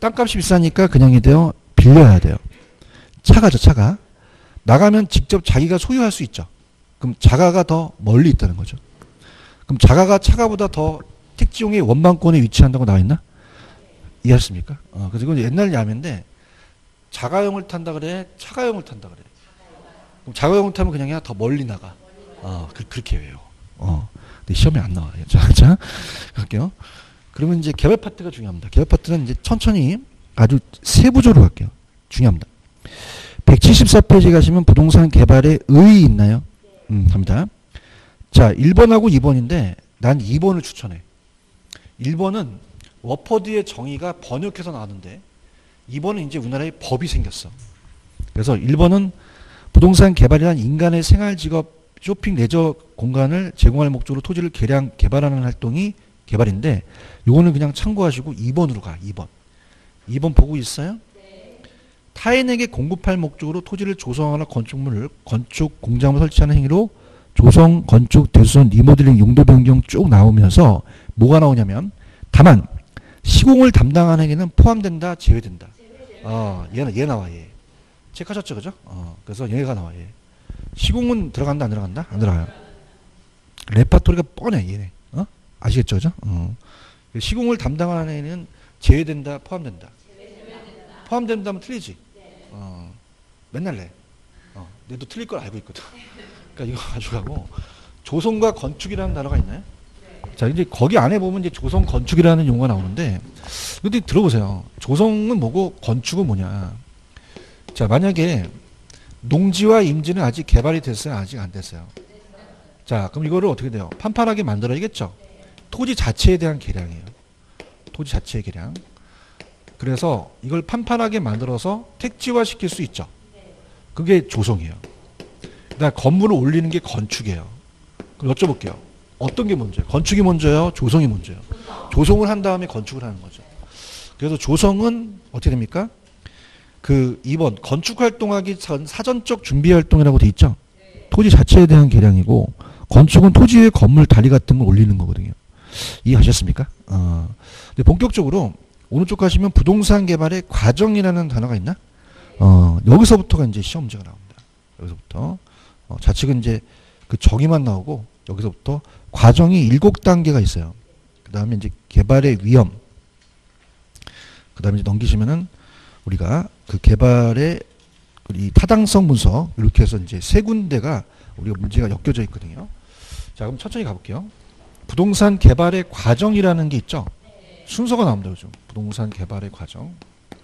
[SPEAKER 1] 땅값이 비싸니까 그냥이 돼요. 빌려야 돼요. 차가죠, 차가. 나가면 직접 자기가 소유할 수 있죠. 그럼 자가가 더 멀리 있다는 거죠. 그럼 자가가 차가보다 더 택지용의 원방권에 위치한다고 나와 있나? 이해하십니까? 어, 그래서 이건 옛날 야매인데 자가용을 탄다 그래, 차가용을 탄다 그래. 그럼 자가용을 타면 그냥 더 멀리 나가. 어, 그, 그렇게 해요. 어, 근데 시험에 안 나와요. 자, 자, 갈게요. 그러면 이제 개발 파트가 중요합니다. 개발 파트는 이제 천천히 아주 세부적으로 갈게요. 중요합니다. 백칠십사 페이지 가시면 부동산 개발에 의의 있나요? 음, 갑니다. 자, 일 번하고 이 번인데 난 이 번을 추천해. 일 번은 워퍼드의 정의가 번역해서 나왔는데 이 번은 이제 우리나라에 법이 생겼어. 그래서 일 번은 부동산 개발이란 인간의 생활, 직업, 쇼핑, 레저 공간을 제공할 목적으로 토지를 개량, 개발하는 활동이 개발인데 요거는 그냥 참고하시고 이 번으로 가. 이 번. 이 번 보고 있어요? 네. 타인에게 공급할 목적으로 토지를 조성하거나 건축물을 건축 공장을 설치하는 행위로 조성, 건축, 대수선, 리모델링, 용도 변경 쭉 나오면서 뭐가 나오냐면 다만 시공을 담당하는 행위는 포함된다, 제외된다. 어, 얘는 얘 나와 얘. 체크하셨죠, 그죠? 어, 그래서 얘가 나와 얘. 시공은 들어간다, 안 들어간다? 안 들어가요. 레파토리가 뻔해 얘네. 어? 아시겠죠, 그죠? 어. 시공을 담당하는 행위는 제외된다, 포함된다. 포함된다면 틀리지. 어, 맨날 내. 어, 내도 틀릴 걸 알고 있거든. 그러니까 이거 가져가고 조성과 건축이라는 단어가 있나요? 자, 이제 거기 안에 보면 이제 조성 건축이라는 용어가 나오는데, 근데 들어보세요. 조성은 뭐고 건축은 뭐냐? 자, 만약에 농지와 임지는 아직 개발이 됐어요? 아직 안 됐어요? 자, 그럼 이거를 어떻게 돼요? 판판하게 만들어야겠죠? 토지 자체에 대한 개량이에요. 토지 자체의 개량. 그래서 이걸 판판하게 만들어서 택지화 시킬 수 있죠. 그게 조성이에요. 그다음 건물을 올리는 게 건축이에요. 그럼 여쭤볼게요. 어떤 게 먼저예요? 건축이 먼저예요? 조성이 먼저예요? 조성을 한 다음에 건축을 하는 거죠. 그래서 조성은 어떻게 됩니까? 그 이 번 건축활동하기 전 사전적 준비활동이라고 돼 있죠. 토지 자체에 대한 개량이고 건축은 토지 위에 건물 다리 같은 걸 올리는 거거든요. 이해하셨습니까? 어. 근데 본격적으로 오른쪽 가시면 부동산 개발의 과정이라는 단어가 있나? 어, 여기서부터가 이제 시험 문제가 나옵니다. 여기서부터 어, 좌측은 이제 그 정의만 나오고 여기서부터 과정이 일곱 단계가 있어요. 그 다음에 이제 개발의 위험. 그 다음에 이제 넘기시면은 우리가 그 개발의 이 타당성 분석 이렇게 해서 이제 세 군데가 우리가 문제가 엮여져 있거든요. 자, 그럼 천천히 가볼게요. 부동산 개발의 과정이라는 게 있죠. 순서가 나옵니다. 요즘 부동산 개발의 과정.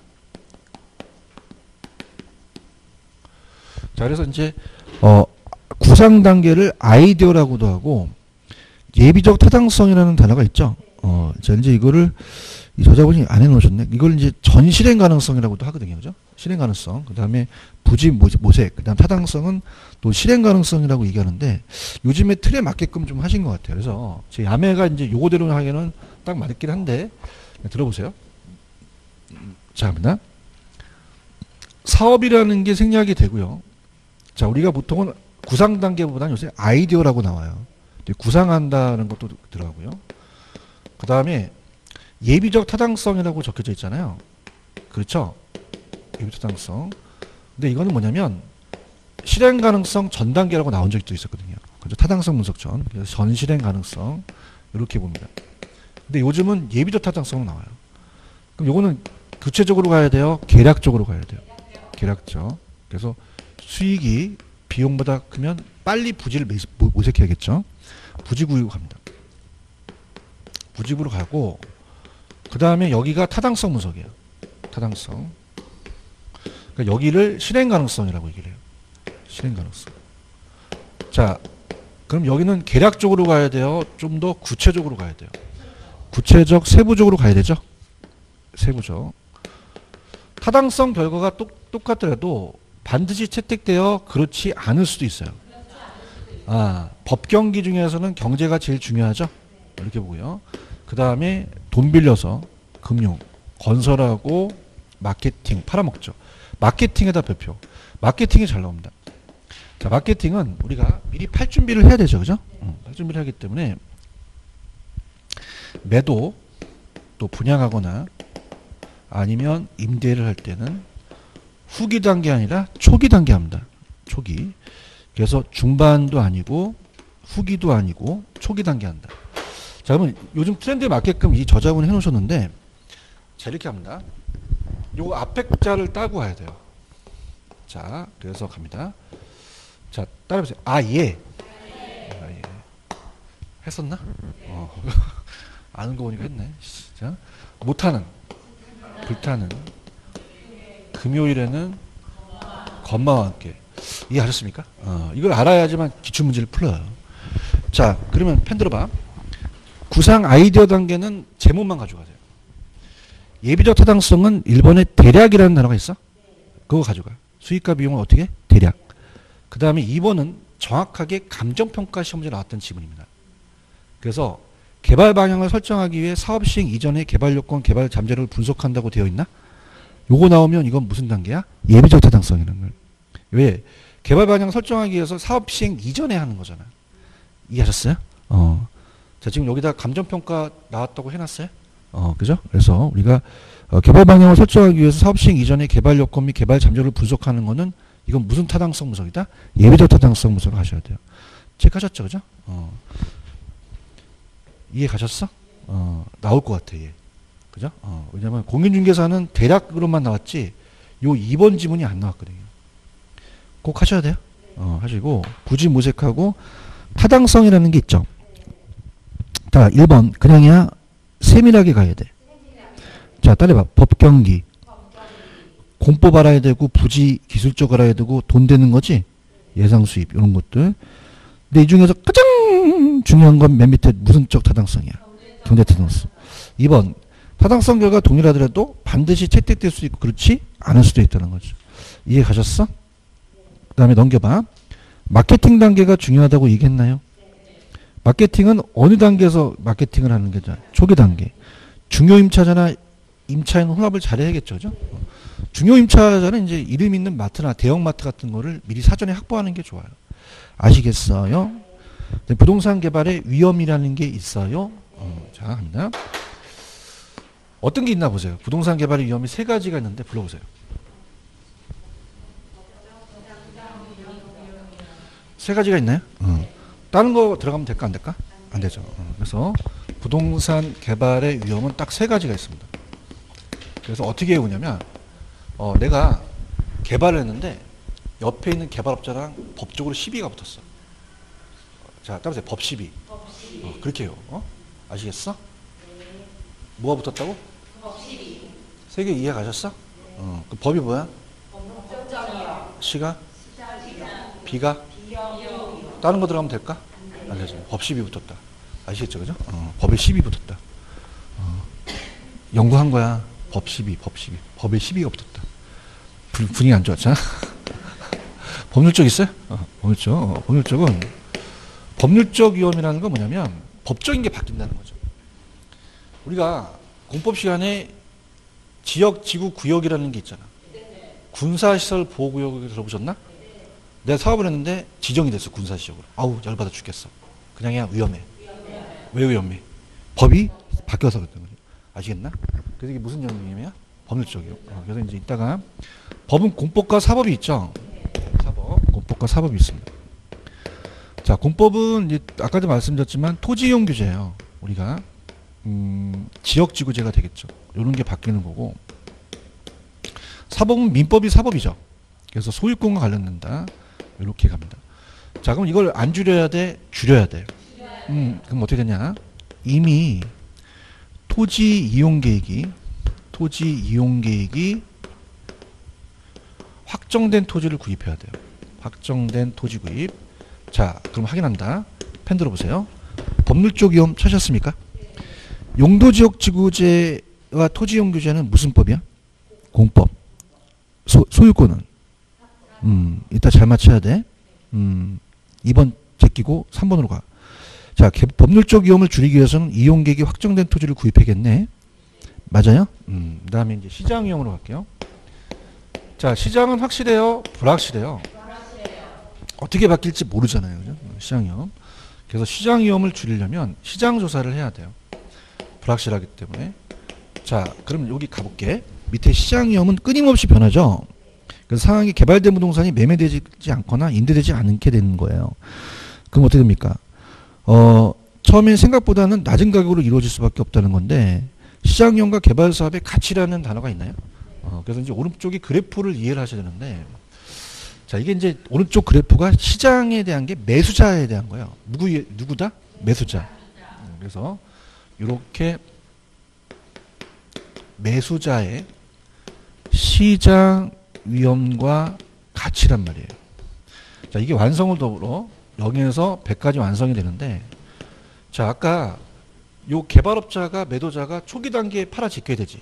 [SPEAKER 1] 자, 그래서 이제 어, 구상 단계를 아이디어라고도 하고 예비적 타당성이라는 단어가 있죠. 어, 자, 이제 이거를 이 저자분이 안 해놓으셨네. 이걸 이제 전실행 가능성이라고도 하거든요, 그죠? 실행 가능성. 그 다음에 부지 모색. 그 다음 타당성은 또 실행 가능성이라고 얘기하는데 요즘에 틀에 맞게끔 좀 하신 것 같아요. 그래서 제 야매가 이제 요거대로 하기에는 딱 맞긴 한데 들어보세요. 자, 갑니다. 사업이라는 게 생략이 되고요. 자, 우리가 보통은 구상 단계보다는 요새 아이디어라고 나와요. 구상한다는 것도 들어가고요. 그 다음에 예비적 타당성이라고 적혀져 있잖아요. 그렇죠? 예비적 타당성. 근데 이거는 뭐냐면 실행 가능성 전 단계라고 나온 적도 있었거든요. 그죠? 타당성 분석 전. 그래서 전 실행 가능성 이렇게 봅니다. 근데 요즘은 예비적 타당성으로 나와요. 그럼 요거는 구체적으로 가야 돼요? 계략적으로 가야 돼요? 계략적. 그래서 수익이 비용보다 크면 빨리 부지를 모색해야겠죠. 부지구역으로 갑니다. 부지구로 가고 그 다음에 여기가 타당성 분석이에요. 타당성. 그러니까 여기를 실행 가능성이라고 얘기를 해요. 실행 가능성. 자, 그럼 여기는 계략적으로 가야 돼요? 좀 더 구체적으로 가야 돼요? 구체적, 세부적으로 가야 되죠? 세부적. 타당성 결과가 똑, 똑같더라도 반드시 채택되어 그렇지 않을 수도 있어요. 아, 법경기 중에서는 경제가 제일 중요하죠? 이렇게 보고요. 그 다음에 돈 빌려서 금융, 건설하고 마케팅, 팔아먹죠. 마케팅에다 별표. 마케팅이 잘 나옵니다. 자, 마케팅은 우리가 미리 팔 준비를 해야 되죠. 그죠? 응, 팔 준비를 하기 때문에 매도, 또 분양하거나 아니면 임대를 할 때는 후기 단계 아니라 초기 단계 합니다. 초기. 그래서 중반도 아니고 후기도 아니고 초기 단계 한다. 자, 그러면 요즘 트렌드에 맞게끔 이 저자분이 해놓으셨는데, 자, 이렇게 합니다. 요 앞에 자를 따고 가야 돼요. 자, 그래서 갑니다. 자, 따라해보세요. 아, 예. 아, 예. 했었나? 어. 아는 거 보니까 했네. 자, 못하는, 불타는, 금요일에는 건마와 함께. 이해하셨습니까? 어, 이걸 알아야지만 기출문제를 풀어요. 자, 그러면 펜 들어봐. 구상 아이디어 단계는 제목만 가져가세요. 예비적 타당성은 일 번에 대략이라는 단어가 있어? 그거 가져가. 수익과 비용은 어떻게? 대략. 그 다음에 이 번은 정확하게 감정평가 시험문제 나왔던 지문입니다. 그래서 개발 방향을 설정하기 위해 사업 시행 이전에 개발 요건, 개발 잠재력을 분석한다고 되어 있나? 요거 나오면 이건 무슨 단계야? 예비적 타당성이라는 걸. 왜? 개발 방향 설정하기 위해서 사업 시행 이전에 하는 거잖아. 이해하셨어요? 어. 자, 지금 여기다 감정평가 나왔다고 해놨어요? 어, 그죠? 그래서 우리가 어, 개발 방향을 설정하기 위해서 사업 시행 이전에 개발 요건 및 개발 잠재력을 분석하는 거는 이건 무슨 타당성 분석이다? 예비적 타당성 분석을 하셔야 돼요. 체크하셨죠? 그죠? 어. 이해 가셨어? 어, 나올 것 같아, 얘. 그죠? 어, 왜냐면 공인중개사는 대략으로만 나왔지, 요 이 번 지문이 안 나왔거든요. 꼭 하셔야 돼요. 어, 하시고, 굳이 무색하고, 타당성이라는 게 있죠. 자, 일 번. 그냥이야, 세밀하게 가야 돼. 자, 따라해봐. 법경기. 공법 알아야 되고, 부지 기술적 알아야 되고, 돈 되는 거지? 예상 수입, 이런 것들. 근데 이 중에서 가장 중요한 건 맨 밑에 무슨적 타당성이야. 경제 타당성. 이 번. 타당성 결과 동일하더라도 반드시 채택될 수 있고 그렇지 않을 수도 있다는 거죠. 이해 가셨어? 그 다음에 넘겨봐. 마케팅 단계가 중요하다고 얘기했나요? 마케팅은 어느 단계에서 마케팅을 하는 게죠? 초기 단계. 중요 임차자나 임차인 혼합을 잘해야겠죠. 그죠? 중요 임차자는 이제 이름 있는 마트나 대형 마트 같은 거를 미리 사전에 확보하는 게 좋아요. 아시겠어요? 부동산 개발에 위험이라는 게 있어요. 어, 자, 갑니다. 어떤 게 있나 보세요. 부동산 개발의 위험이 세 가지가 있는데 불러보세요. 세 가지가 있나요? 어. 다른 거 들어가면 될까 안 될까? 안 되죠. 어. 그래서 부동산 개발의 위험은 딱 세 가지가 있습니다. 그래서 어떻게 해오냐면 어, 내가 개발을 했는데 옆에 있는 개발업자랑 법적으로 시비가 붙었어. 자, 따라서 법 시비. 법 시비. 어, 그렇게 해요. 어? 아시겠어? 네. 뭐가 붙었다고? 법 시비. 세 개 이해 가셨어? 어, 그 법이 뭐야? 법정이요. 시가? 비가? 비용. 다른 거 들어가면 될까? 안 되죠. 법 시비 붙었다. 아시겠죠, 그죠? 어, 법에 시비 붙었다. 어, 연구한 거야. 법 시비, 법 시비. 법에 시비가 붙었다. 분, 분위기 안 좋았잖아. 법률적 있어요? 어, 법률적. 어, 법률적은 법률적 위험이라는 건 뭐냐면 법적인 게 바뀐다는 거죠. 우리가 공법 시간에 지역, 지구, 구역이라는 게 있잖아. 군사시설 보호구역을 들어보셨나? 내가 사업을 했는데 지정이 됐어, 군사지역으로. 아우, 열받아 죽겠어. 그냥 그냥 위험해. 왜 위험해? 법이 바뀌어서 그랬던 거죠. 아시겠나? 그래서 이게 무슨 영역이냐? 법률적이요. 어, 그래서 이제 이따가 법은 공법과 사법이 있죠. 사법, 공법과 사법이 있습니다. 자, 공법은 이제 아까도 말씀드렸지만 토지이용 규제예요. 우리가 음, 지역지구제가 되겠죠. 이런 게 바뀌는 거고, 사법은 민법이 사법이죠. 그래서 소유권과 관련된다. 이렇게 갑니다. 자, 그럼 이걸 안 줄여야 돼? 줄여야 돼. 음, 그럼 어떻게 되냐? 이미 토지 이용 계획이 토지 이용 계획이 확정된 토지를 구입해야 돼요. 확정된 토지 구입. 자, 그럼 확인한다. 펜 들어보세요. 법률적 위험 찾으셨습니까? 용도지역지구제와 토지이용규제는 무슨 법이야? 공법. 소, 소유권은? 음, 이따 잘 맞춰야 돼. 음, 이 번 제끼고 삼 번으로 가. 자, 개, 법률적 위험을 줄이기 위해서는 이용계획이 확정된 토지를 구입해야겠네. 맞아요? 음, 그 다음에 이제 시장 위험으로 갈게요. 자, 시장은 확실해요? 불확실해요? 어떻게 바뀔지 모르잖아요. 그죠? 시장 위험. 그래서 시장 위험을 줄이려면 시장 조사를 해야 돼요. 불확실하기 때문에. 자, 그럼 여기 가볼게. 밑에 시장 위험은 끊임없이 변하죠. 그래서 상황이 개발된 부동산이 매매되지 않거나 임대되지 않게 되는 거예요. 그럼 어떻게 됩니까? 어, 처음엔 생각보다는 낮은 가격으로 이루어질 수밖에 없다는 건데 시장 위험과 개발 사업의 가치라는 단어가 있나요? 어, 그래서 이제 오른쪽이 그래프를 이해를 하셔야 되는데 자, 이게 이제 오른쪽 그래프가 시장에 대한 게 매수자에 대한 거예요. 누구, 누구다? 매수자. 그래서 이렇게 매수자의 시장 위험과 가치란 말이에요. 자, 이게 완성을 더불어 영에서 백까지 완성이 되는데 자, 아까 요 개발업자가 매도자가 초기 단계에 팔아제껴야 되지.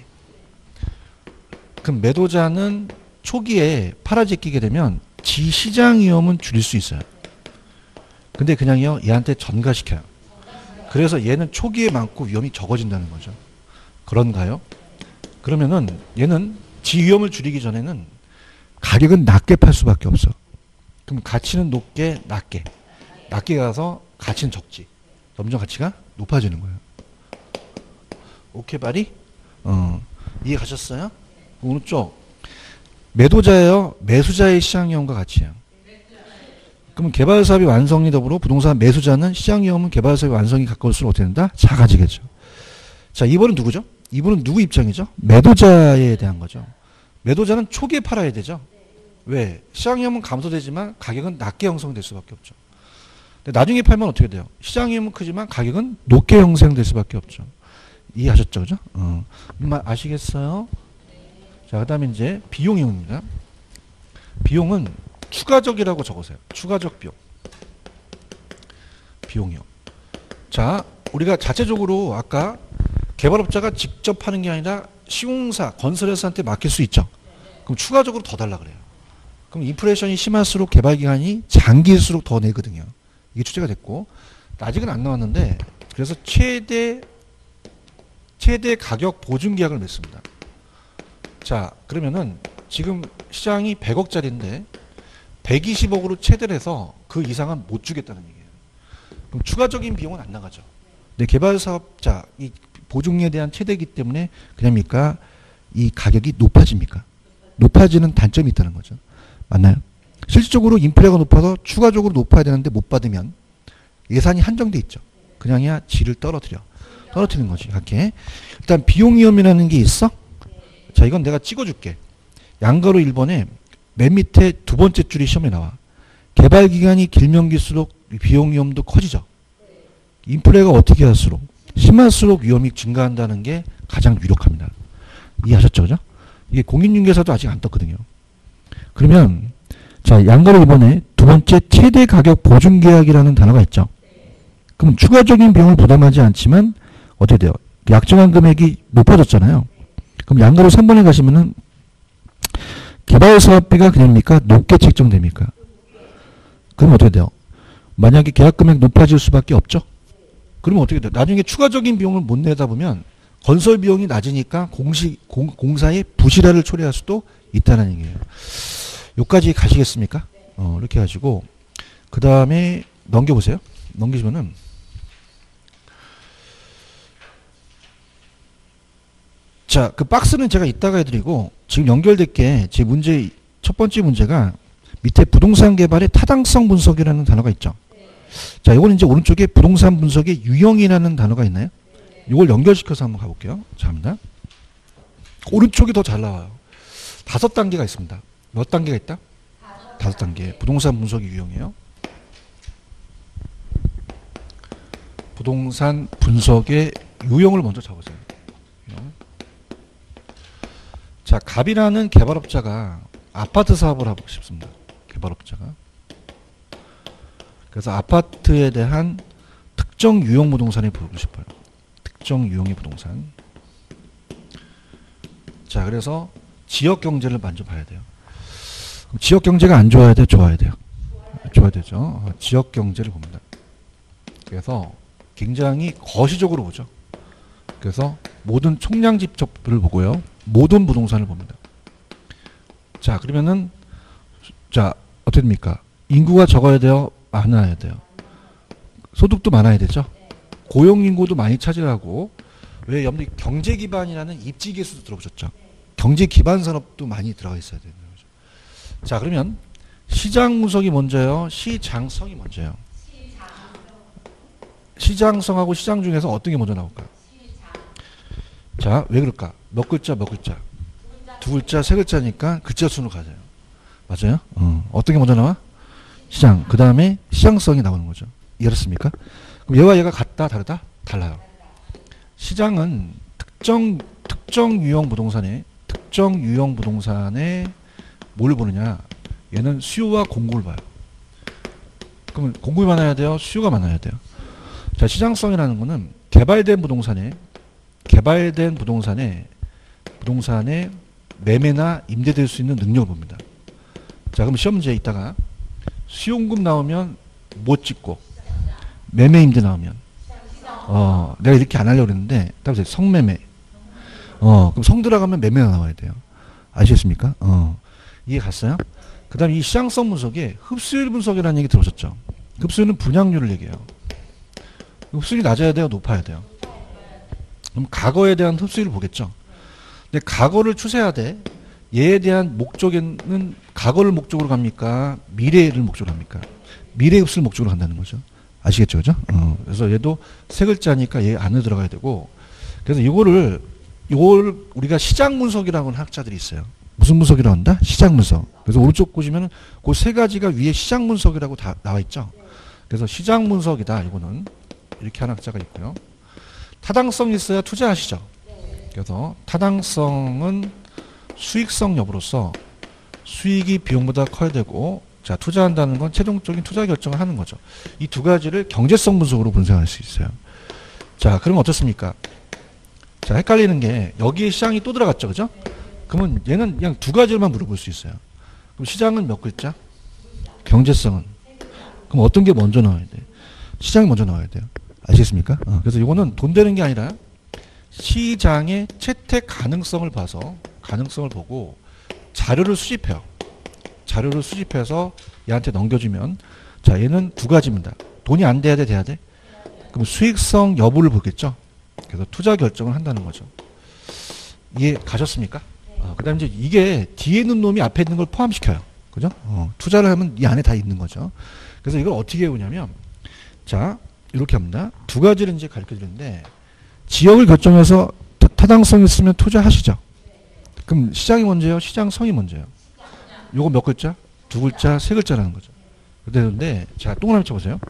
[SPEAKER 1] 그럼 매도자는 초기에 팔아제끼게 되면 지 시장 위험은 줄일 수 있어요. 근데 그냥요 얘한테 전가시켜요. 그래서 얘는 초기에 많고 위험이 적어진다는 거죠. 그런가요? 그러면은 얘는 지 위험을 줄이기 전에는 가격은 낮게 팔 수밖에 없어. 그럼 가치는 높게 낮게 낮게 가서 가치는 적지. 점점 가치가 높아지는 거예요. 오케이 바리? 어, 이해 가셨어요? 오른쪽 매도자예요? 매수자의 시장위험과 같이요? 그러면 개발사업이 완성이 더불어 부동산 매수자는 시장위험은 개발사업이 완성이 가까울수록 어떻게 된다? 작아지겠죠. 자, 이번은 누구죠? 이분은 누구 입장이죠? 매도자에 대한 거죠. 매도자는 초기에 팔아야 되죠. 왜? 시장위험은 감소되지만 가격은 낮게 형성될 수밖에 없죠. 근데 나중에 팔면 어떻게 돼요? 시장위험은 크지만 가격은 높게 형성될 수밖에 없죠. 이해하셨죠? 그죠? 어. 아시겠어요? 자, 그 다음에 이제 비용입니다. 비용은 추가적이라고 적으세요. 추가적 비용. 비용이요. 자, 우리가 자체적으로 아까 개발업자가 직접 하는 게 아니라 시공사, 건설회사한테 맡길 수 있죠. 그럼 추가적으로 더 달라 그래요. 그럼 인플레이션이 심할수록 개발기간이 장기일수록 더 내거든요. 이게 추제가 됐고 아직은 안 나왔는데 그래서 최대 최대 가격 보증 계약을 맺습니다. 자, 그러면은 지금 시장이 백억짜리인데 백이십억으로 최대를 해서 그 이상은 못 주겠다는 얘기예요. 그럼 추가적인 비용은 안 나가죠. 근데 개발사업자 이 보증에 대한 최대이기 때문에 그냥입니까? 이 가격이 높아집니까? 높아지는 단점이 있다는 거죠. 맞나요? 실질적으로 인프레가 높아서 추가적으로 높아야 되는데 못 받으면 예산이 한정돼 있죠. 그냥이야 질을 떨어뜨려. 떨어뜨리는 거지. 이렇게. 일단 비용 위험이라는 게 있어? 자, 이건 내가 찍어줄게. 양가로 일 번에 맨 밑에 두 번째 줄이 시험에 나와. 개발 기간이 길면 길수록 비용 위험도 커지죠. 인프레가 어떻게 할수록 심할수록 위험이 증가한다는 게 가장 유력합니다. 이해하셨죠? 그죠? 이게 공인중개사도 아직 안 떴거든요. 그러면 자, 양가로 일 번에 두 번째 최대 가격 보증 계약이라는 단어가 있죠. 그럼 추가적인 비용을 부담하지 않지만 어떻게 돼요? 약정한 금액이 높아졌잖아요. 그럼 양가로 삼 번에 가시면은 개발 사업비가 그냥입니까? 높게 책정됩니까? 그럼 어떻게 돼요? 만약에 계약 금액 높아질 수밖에 없죠? 그러면 어떻게 돼요? 나중에 추가적인 비용을 못 내다 보면 건설 비용이 낮으니까 공시, 공, 공사의 부실화를 초래할 수도 있다는 얘기예요. 여기까지 가시겠습니까? 어, 이렇게 해가지고 그 다음에 넘겨보세요. 넘기시면은 자, 그 박스는 제가 이따가 해드리고 지금 연결될 게 제 문제 첫 번째 문제가 밑에 부동산 개발의 타당성 분석이라는 단어가 있죠. 자, 이거는 이제 오른쪽에 부동산 분석의 유형이라는 단어가 있나요? 이걸 연결시켜서 한번 가볼게요. 자, 합니다. 오른쪽이 더 잘 나와요. 다섯 단계가 있습니다. 몇 단계가 있다? 다섯 단계. 부동산 분석의 유형이에요. 부동산 분석의 유형을 먼저 잡으세요. 유형. 자, 갑이라는 개발업자가 아파트 사업을 하고 싶습니다. 개발업자가. 그래서 아파트에 대한 특정 유형 부동산을 보고 싶어요. 특정 유형의 부동산. 자, 그래서 지역 경제를 먼저 봐야 돼요. 그럼 지역 경제가 안 좋아야 돼요? 좋아야 돼요? 좋아야 되죠. 어, 지역 경제를 봅니다. 그래서 굉장히 거시적으로 보죠. 그래서 모든 총량 집적을 보고요. 모든 부동산을 봅니다. 자, 그러면은 자, 어떻게 됩니까? 인구가 적어야 돼요? 많아야 돼요? 소득도 많아야 되죠? 고용 인구도 많이 차지하고 왜 여러분들이 경제 기반이라는 입지 계수도 들어보셨죠? 경제 기반 산업도 많이 들어가 있어야 되는 거죠. 자, 그러면 시장 분석이 먼저요, 시장성이 먼저요. 시장성하고 시장 중에서 어떤 게 먼저 나올까요? 자, 왜 그럴까? 몇 글자, 몇 글자? 두 글자, 세 글자니까 글자 수로 가져요. 맞아요? 어. 어떤 게 먼저 나와? 시장. 그 다음에 시장성이 나오는 거죠. 이해했습니까? 그럼 얘와 얘가 같다, 다르다? 달라요. 시장은 특정, 특정 유형 부동산에, 특정 유형 부동산에 뭘 보느냐? 얘는 수요와 공급을 봐요. 그러면 공급이 많아야 돼요? 수요가 많아야 돼요? 자, 시장성이라는 거는 개발된 부동산에, 개발된 부동산에, 부동산에 매매나 임대될 수 있는 능력을 봅니다. 자, 그럼 시험 문제 있다가 수요공급 나오면 못 찍고 매매 임대 나오면 어 내가 이렇게 안 하려고 했는데 답이 성매매. 어 그럼 성 들어가면 매매가 나와야 돼요. 아시겠습니까? 어 이해 갔어요? 그 다음에 이 시장성 분석에 흡수율 분석이라는 얘기 들어오셨죠? 흡수율은 분양률을 얘기해요. 흡수율이 낮아야 돼요? 높아야 돼요? 그럼 과거에 대한 흡수율을 보겠죠? 근데 과거를 추세하되 얘에 대한 목적에는 과거를 목적으로 갑니까? 미래를 목적으로 갑니까? 미래 흡수를 목적으로 간다는 거죠. 아시겠죠? 그죠? 어, 그래서 얘도 세 글자니까 얘 안에 들어가야 되고, 그래서 이거를, 이걸 우리가 시장 분석이라고 하는 학자들이 있어요. 무슨 분석이라고 한다? 시장 분석. 그래서 오른쪽 보시면은 그 세 가지가 위에 시장 분석이라고 다 나와 있죠. 그래서 시장 분석이다. 이거는 이렇게 하는 학자가 있고요. 타당성이 있어야 투자하시죠. 그래서 타당성은 수익성 여부로서 수익이 비용보다 커야 되고, 자, 투자한다는 건 최종적인 투자 결정을 하는 거죠. 이 두 가지를 경제성 분석으로 분석할 수 있어요. 자, 그러면 어떻습니까? 자, 헷갈리는 게 여기에 시장이 또 들어갔죠. 그죠? 그러면 얘는 그냥 두 가지만 물어볼 수 있어요. 그럼 시장은 몇 글자? 경제성은? 그럼 어떤 게 먼저 나와야 돼? 시장이 먼저 나와야 돼요. 아시겠습니까? 어, 그래서 이거는 돈 되는 게 아니라 시장의 채택 가능성을 봐서, 가능성을 보고 자료를 수집해요. 자료를 수집해서 얘한테 넘겨주면, 자, 얘는 두 가지입니다. 돈이 안 돼야 돼, 돼야 돼? 그럼 수익성 여부를 보겠죠. 그래서 투자 결정을 한다는 거죠. 이해 가셨습니까? 어, 그 다음에 이제 이게 뒤에 있는 놈이 앞에 있는 걸 포함시켜요. 그죠? 어, 투자를 하면 이 안에 다 있는 거죠. 그래서 이걸 어떻게 해오냐면, 자, 이렇게 합니다. 두 가지를 이제 가르쳐 드리는데, 지역을 결정해서 타당성이 있으면 투자하시죠. 그럼 시장이 먼저예요? 시장성이 먼저예요? 요거 몇 글자? 두 글자, 세 글자라는 거죠. 그런데, 자, 동그라미 쳐보세요.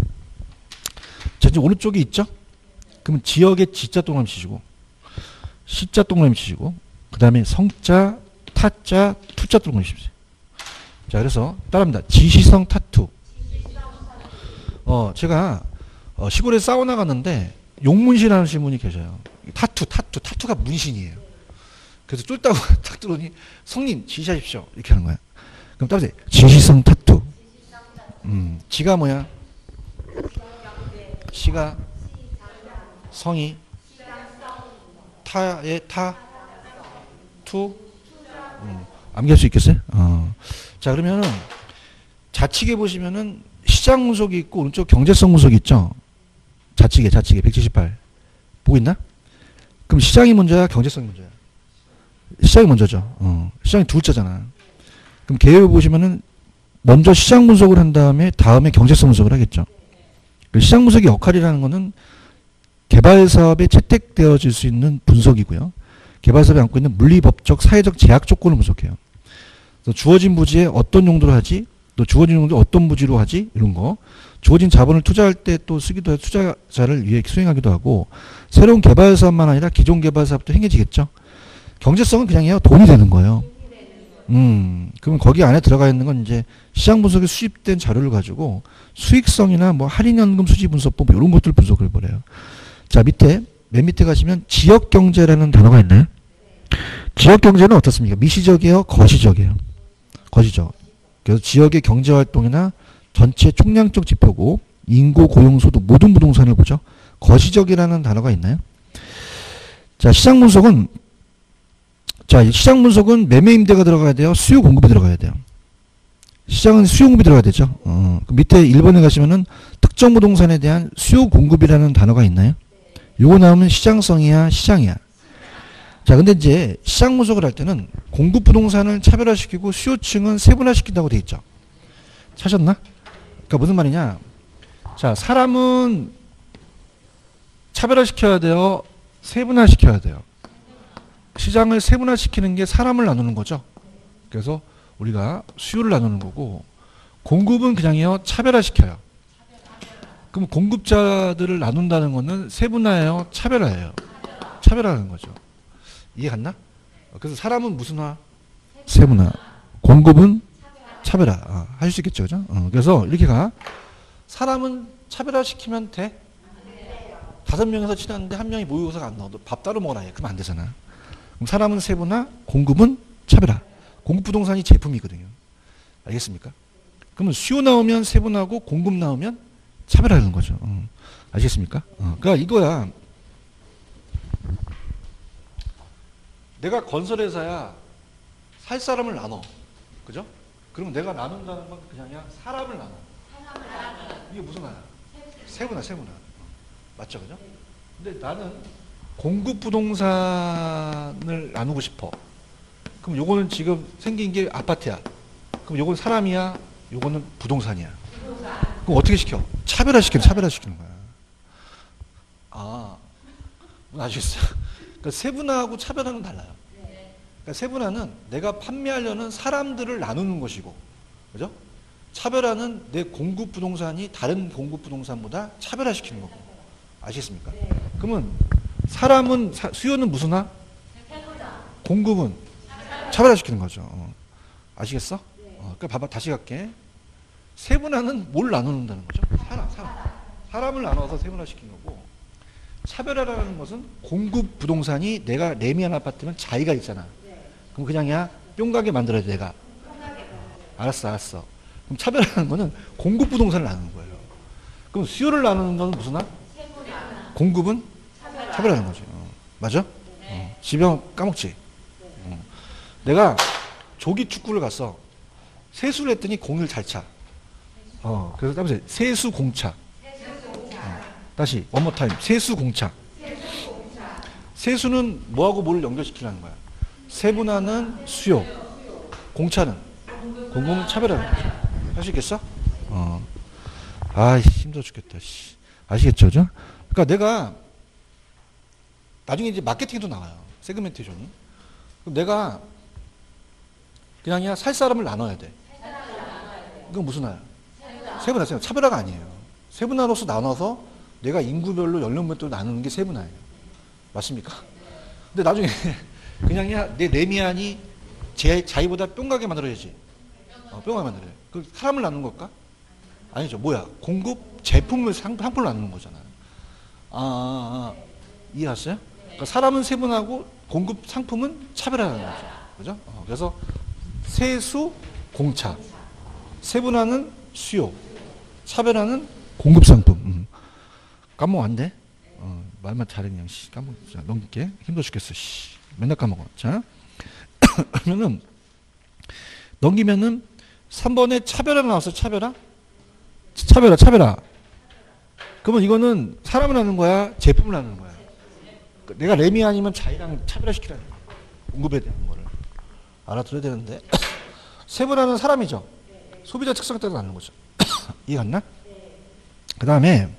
[SPEAKER 1] 자, 이제 오른쪽에 있죠? 그러면 지역의 지자 동그라미 치시고, 시자 동그라미 치시고, 그 다음에 성자, 타자, 투자 동그라미 치세요. 자, 그래서 따라합니다. 지시성 타투. 어, 제가 어, 시골에 사우나 갔는데 용문신 하시는 분이 계셔요. 타투, 타투, 타투가 문신이에요. 그래서 쫄다고 탁 들어오니 성님 지시하십시오. 이렇게 하는 거야. 그럼 따라서 지시성 타투. 음, 지가 뭐야? 시가 성이 타의 타 투 음, 암기할 수 있겠어요? 어. 자, 그러면은 좌측에 보시면은 시장 분석이 있고 오른쪽 경제성 분석이 있죠. 좌측에 좌측에 백칠십팔 보고 있나? 그럼 시장이 먼저야, 경제성이 먼저야? 시장이 먼저죠. 어. 시장이 두 글자잖아. 그럼 계획을 보시면은 먼저 시장 분석을 한 다음에 다음에 경제성 분석을 하겠죠. 시장 분석의 역할이라는 거는 개발 사업에 채택되어질 수 있는 분석이고요. 개발 사업에 안고 있는 물리법적, 사회적 제약 조건을 분석해요. 그래서 주어진 부지에 어떤 용도로 하지, 또 주어진 용도 어떤 부지로 하지, 이런 거. 주어진 자본을 투자할 때 또 쓰기도 해, 투자자를 위해 수행하기도 하고, 새로운 개발 사업만 아니라 기존 개발 사업도 행해지겠죠. 경제성은 그냥요, 돈이 되는 거예요. 음, 그러면 거기 안에 들어가 있는 건 이제 시장 분석에 수집된 자료를 가지고 수익성이나 뭐 할인연금 수지 분석법 뭐 이런 것들 분석을 해버려요. 자, 밑에, 맨 밑에 가시면 지역경제라는 단어가 있나요? 지역경제는 어떻습니까? 미시적이에요? 거시적이에요? 거시적. 그래서 지역의 경제활동이나 전체 총량적 지표고, 인구, 고용, 소득, 모든 부동산을 보죠. 거시적이라는 단어가 있나요? 자, 시장 분석은, 자, 시장 분석은 매매 임대가 들어가야 돼요? 수요 공급이 들어가야 돼요? 시장은 수요 공급이 들어가야 되죠? 어, 그 밑에 일 번에 가시면은 특정 부동산에 대한 수요 공급이라는 단어가 있나요? 요거 나오면 시장성이야, 시장이야? 자, 근데 이제 시장 분석을 할 때는 공급 부동산을 차별화시키고 수요층은 세분화시킨다고 돼 있죠. 찾았나? 그러니까 무슨 말이냐? 자, 사람은 차별화시켜야 돼요? 세분화시켜야 돼요? 시장을 세분화시키는 게 사람을 나누는 거죠. 그래서 우리가 수요를 나누는 거고, 공급은 그냥요 차별화시켜요. 그럼 공급자들을 나눈다는 거는 세분화예요? 차별화예요? 차별화하는 거죠. 이해 갔나? 그래서 사람은 무슨 화? 세분화. 공급은 차별화. 어, 할 수 있겠죠, 그죠? 어, 그래서 이렇게 가. 사람은 차별화시키면 돼? 다섯 명에서 친했는데 한 명이 모의고사가 안 나와도 밥 따로 먹어라 해. 그럼 안 되잖아. 그럼 사람은 세분화, 공급은 차별화. 공급 부동산이 제품이거든요. 알겠습니까? 그러면 수요 나오면 세분화고 공급 나오면 차별화하는 거죠. 어. 아시겠습니까? 어. 그러니까 이거야. 내가 건설회사야 살 사람을 나눠. 그죠? 그럼 내가 나눈다는 건 그냥 사람을 나눠. 이게 무슨 말이야? 세분화, 세분화. 맞죠, 그죠? 근데 나는 공급 부동산을 나누고 싶어. 그럼 요거는 지금 생긴 게 아파트야. 그럼 요건 사람이야, 요거는 부동산이야. 부동산. 그럼 어떻게 시켜? 차별화시키는, 차별화시키는 거야. 아, 아시겠어요? 그러니까 세분화하고 차별화는 달라요. 그러니까 세분화는 내가 판매하려는 사람들을 나누는 것이고, 그죠? 차별화는 내 공급 부동산이 다른 공급 부동산보다 차별화시키는 거고. 아시겠습니까? 네. 그러면 사람은 사, 수요는 무슨 화? 공급은 차별화시키는 거죠. 어. 아시겠어? 네. 어, 그러니까 봐봐, 다시 갈게. 세분화는 뭘 나누는다는 거죠? 사람, 사람. 사람을 나눠서 세분화시키는 거고, 차별화라는 것은 공급 부동산이 내가 레미안 아파트면 자기가 있잖아. 네. 그럼 그냥 야 뿅가게 만들어야 돼, 내가. 알았어, 알았어. 그럼 차별화라는 거는 공급 부동산을 나누는 거예요. 그럼 수요를 나누는 건 무슨 화? 공급은 차별화. 차별하는 거지. 어. 맞아? 네. 어. 지병 까먹지? 네. 어. 내가 조기 축구를 갔어. 세수를 했더니 공을 잘 차. 어. 그래서 따보세요. 세수 공차. 세수 공차. 어. 다시 원모 타임. 세수 공차. 세수 공차. 세수는 뭐하고 뭐를 연결시키려는 거야? 세분화는 수요. 공차는 공급은 차별하는 거죠. 할 수 있겠어? 어. 아, 힘들어 죽겠다. 씨. 아시겠죠, 그죠? 그러니까 내가 나중에 이제 마케팅도 나와요. 세그멘테이션이. 그럼 내가 그냥이야 살 사람을 나눠야 돼. 그건 무슨 화야? 세분화, 세분화. 차별화가 아니에요. 세분화로서 나눠서 내가 인구별로 연령별로 나누는 게 세분화예요. 맞습니까? 근데 나중에 그냥이야 내 레미안이 제 자기보다 뿅가게 만들어야지. 어, 뿅가게 만들어야 돼. 그 사람을 나누는 걸까? 아니죠. 뭐야? 공급 제품을 상, 상품을 나누는 거잖아. 아, 아, 아. 이해하셨어요? 그러니까 사람은 세분하고 공급 상품은 차별화하는 거죠. 그죠? 어, 그래서 세수 공차, 세분화는 수요, 차별화는 공급 상품. 음. 까먹었네. 어, 말만 잘해 그냥. 씨, 까먹. 자, 넘길게. 힘들어 죽겠어. 씨. 맨날 까먹어. 자, 그러면은 넘기면은 삼 번에 차별화 나왔어. 차별화? 차별화, 차별화. 그러면 이거는 사람을 하는 거야? 제품을 하는 거야? 내가 레미 아니면 자기랑 차별화시키라는 거야. 공급에 대한 거를. 알아들어야 되는데. 세분화는 사람이죠. 소비자 특성에 따라 나누는 거죠. 이해 갔나? 그 다음에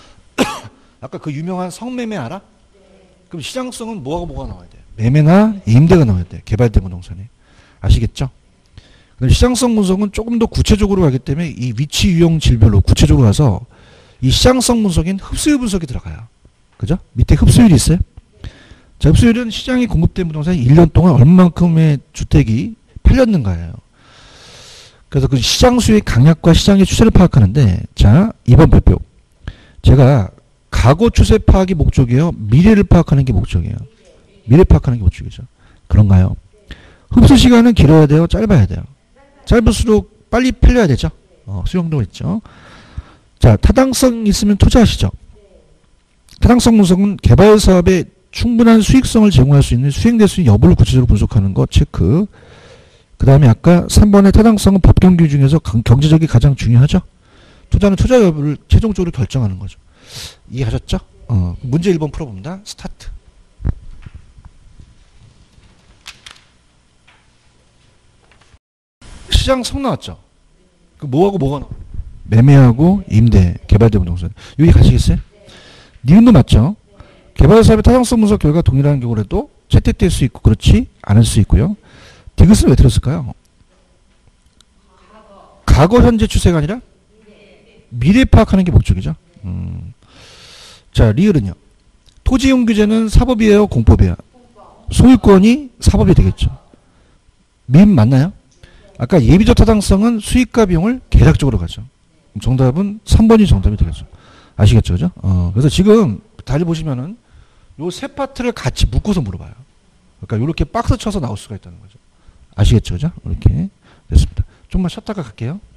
[SPEAKER 1] 아까 그 유명한 성매매 알아? 그럼 시장성은 뭐하고 뭐가 나와야 돼? 매매나 임대가 나와야 돼. 개발된 부동산에. 아시겠죠? 시장성 분석은 조금 더 구체적으로 가기 때문에 이 위치 유형 질별로 구체적으로 가서 이 시장성 분석인 흡수율 분석이 들어가요. 그죠? 밑에 흡수율이 있어요. 자, 흡수율은 시장에 공급된 부동산이 일 년 동안 얼마만큼의 주택이 팔렸는가예요. 그래서 그 시장 수의 강약과 시장의 추세를 파악하는데, 자, 이 번 발표. 제가 과거 추세 파악이 목적이에요? 미래를 파악하는 게 목적이에요? 미래 파악하는 게 목적이죠. 그런가요? 흡수 시간은 길어야 돼요? 짧아야 돼요? 짧을수록 빨리 팔려야 되죠. 어, 수용도 있죠. 자, 타당성 있으면 투자하시죠. 타당성 분석은 개발 사업에 충분한 수익성을 제공할 수 있는 수행될 수 있는 여부를 구체적으로 분석하는 거 체크. 그 다음에 아까 삼 번의 타당성은 법경규 중에서 경제적이 가장 중요하죠. 투자는 투자 여부를 최종적으로 결정하는 거죠. 이해하셨죠? 어, 문제 일 번 풀어봅니다. 스타트. 시장성 나왔죠. 그 뭐하고 뭐가 나와? 매매하고 임대, 개발대 부동산. 여기 가시겠어요? 니은도 맞죠? 개발 사업의 타당성 분석 결과 동일한 경우라도 채택될 수 있고 그렇지 않을 수 있고요. 디귿은 왜 들었을까요? 과거 현재 추세가 아니라 미래 파악하는 게 목적이죠. 음. 자, 리을은요. 토지용 규제는 사법이에요, 공법이에요? 소유권이 사법이 되겠죠. 민 맞나요? 아까 예비적 타당성은 수익과 비용을 계략적으로 가죠. 정답은 삼 번이 정답이 되겠죠. 아시겠죠? 그죠? 어, 그래서 지금 다시 보시면은 요 세 파트를 같이 묶어서 물어봐요. 그러니까 이렇게 박스 쳐서 나올 수가 있다는 거죠. 아시겠죠? 그죠? 이렇게 됐습니다. 좀만 쉬었다가 갈게요.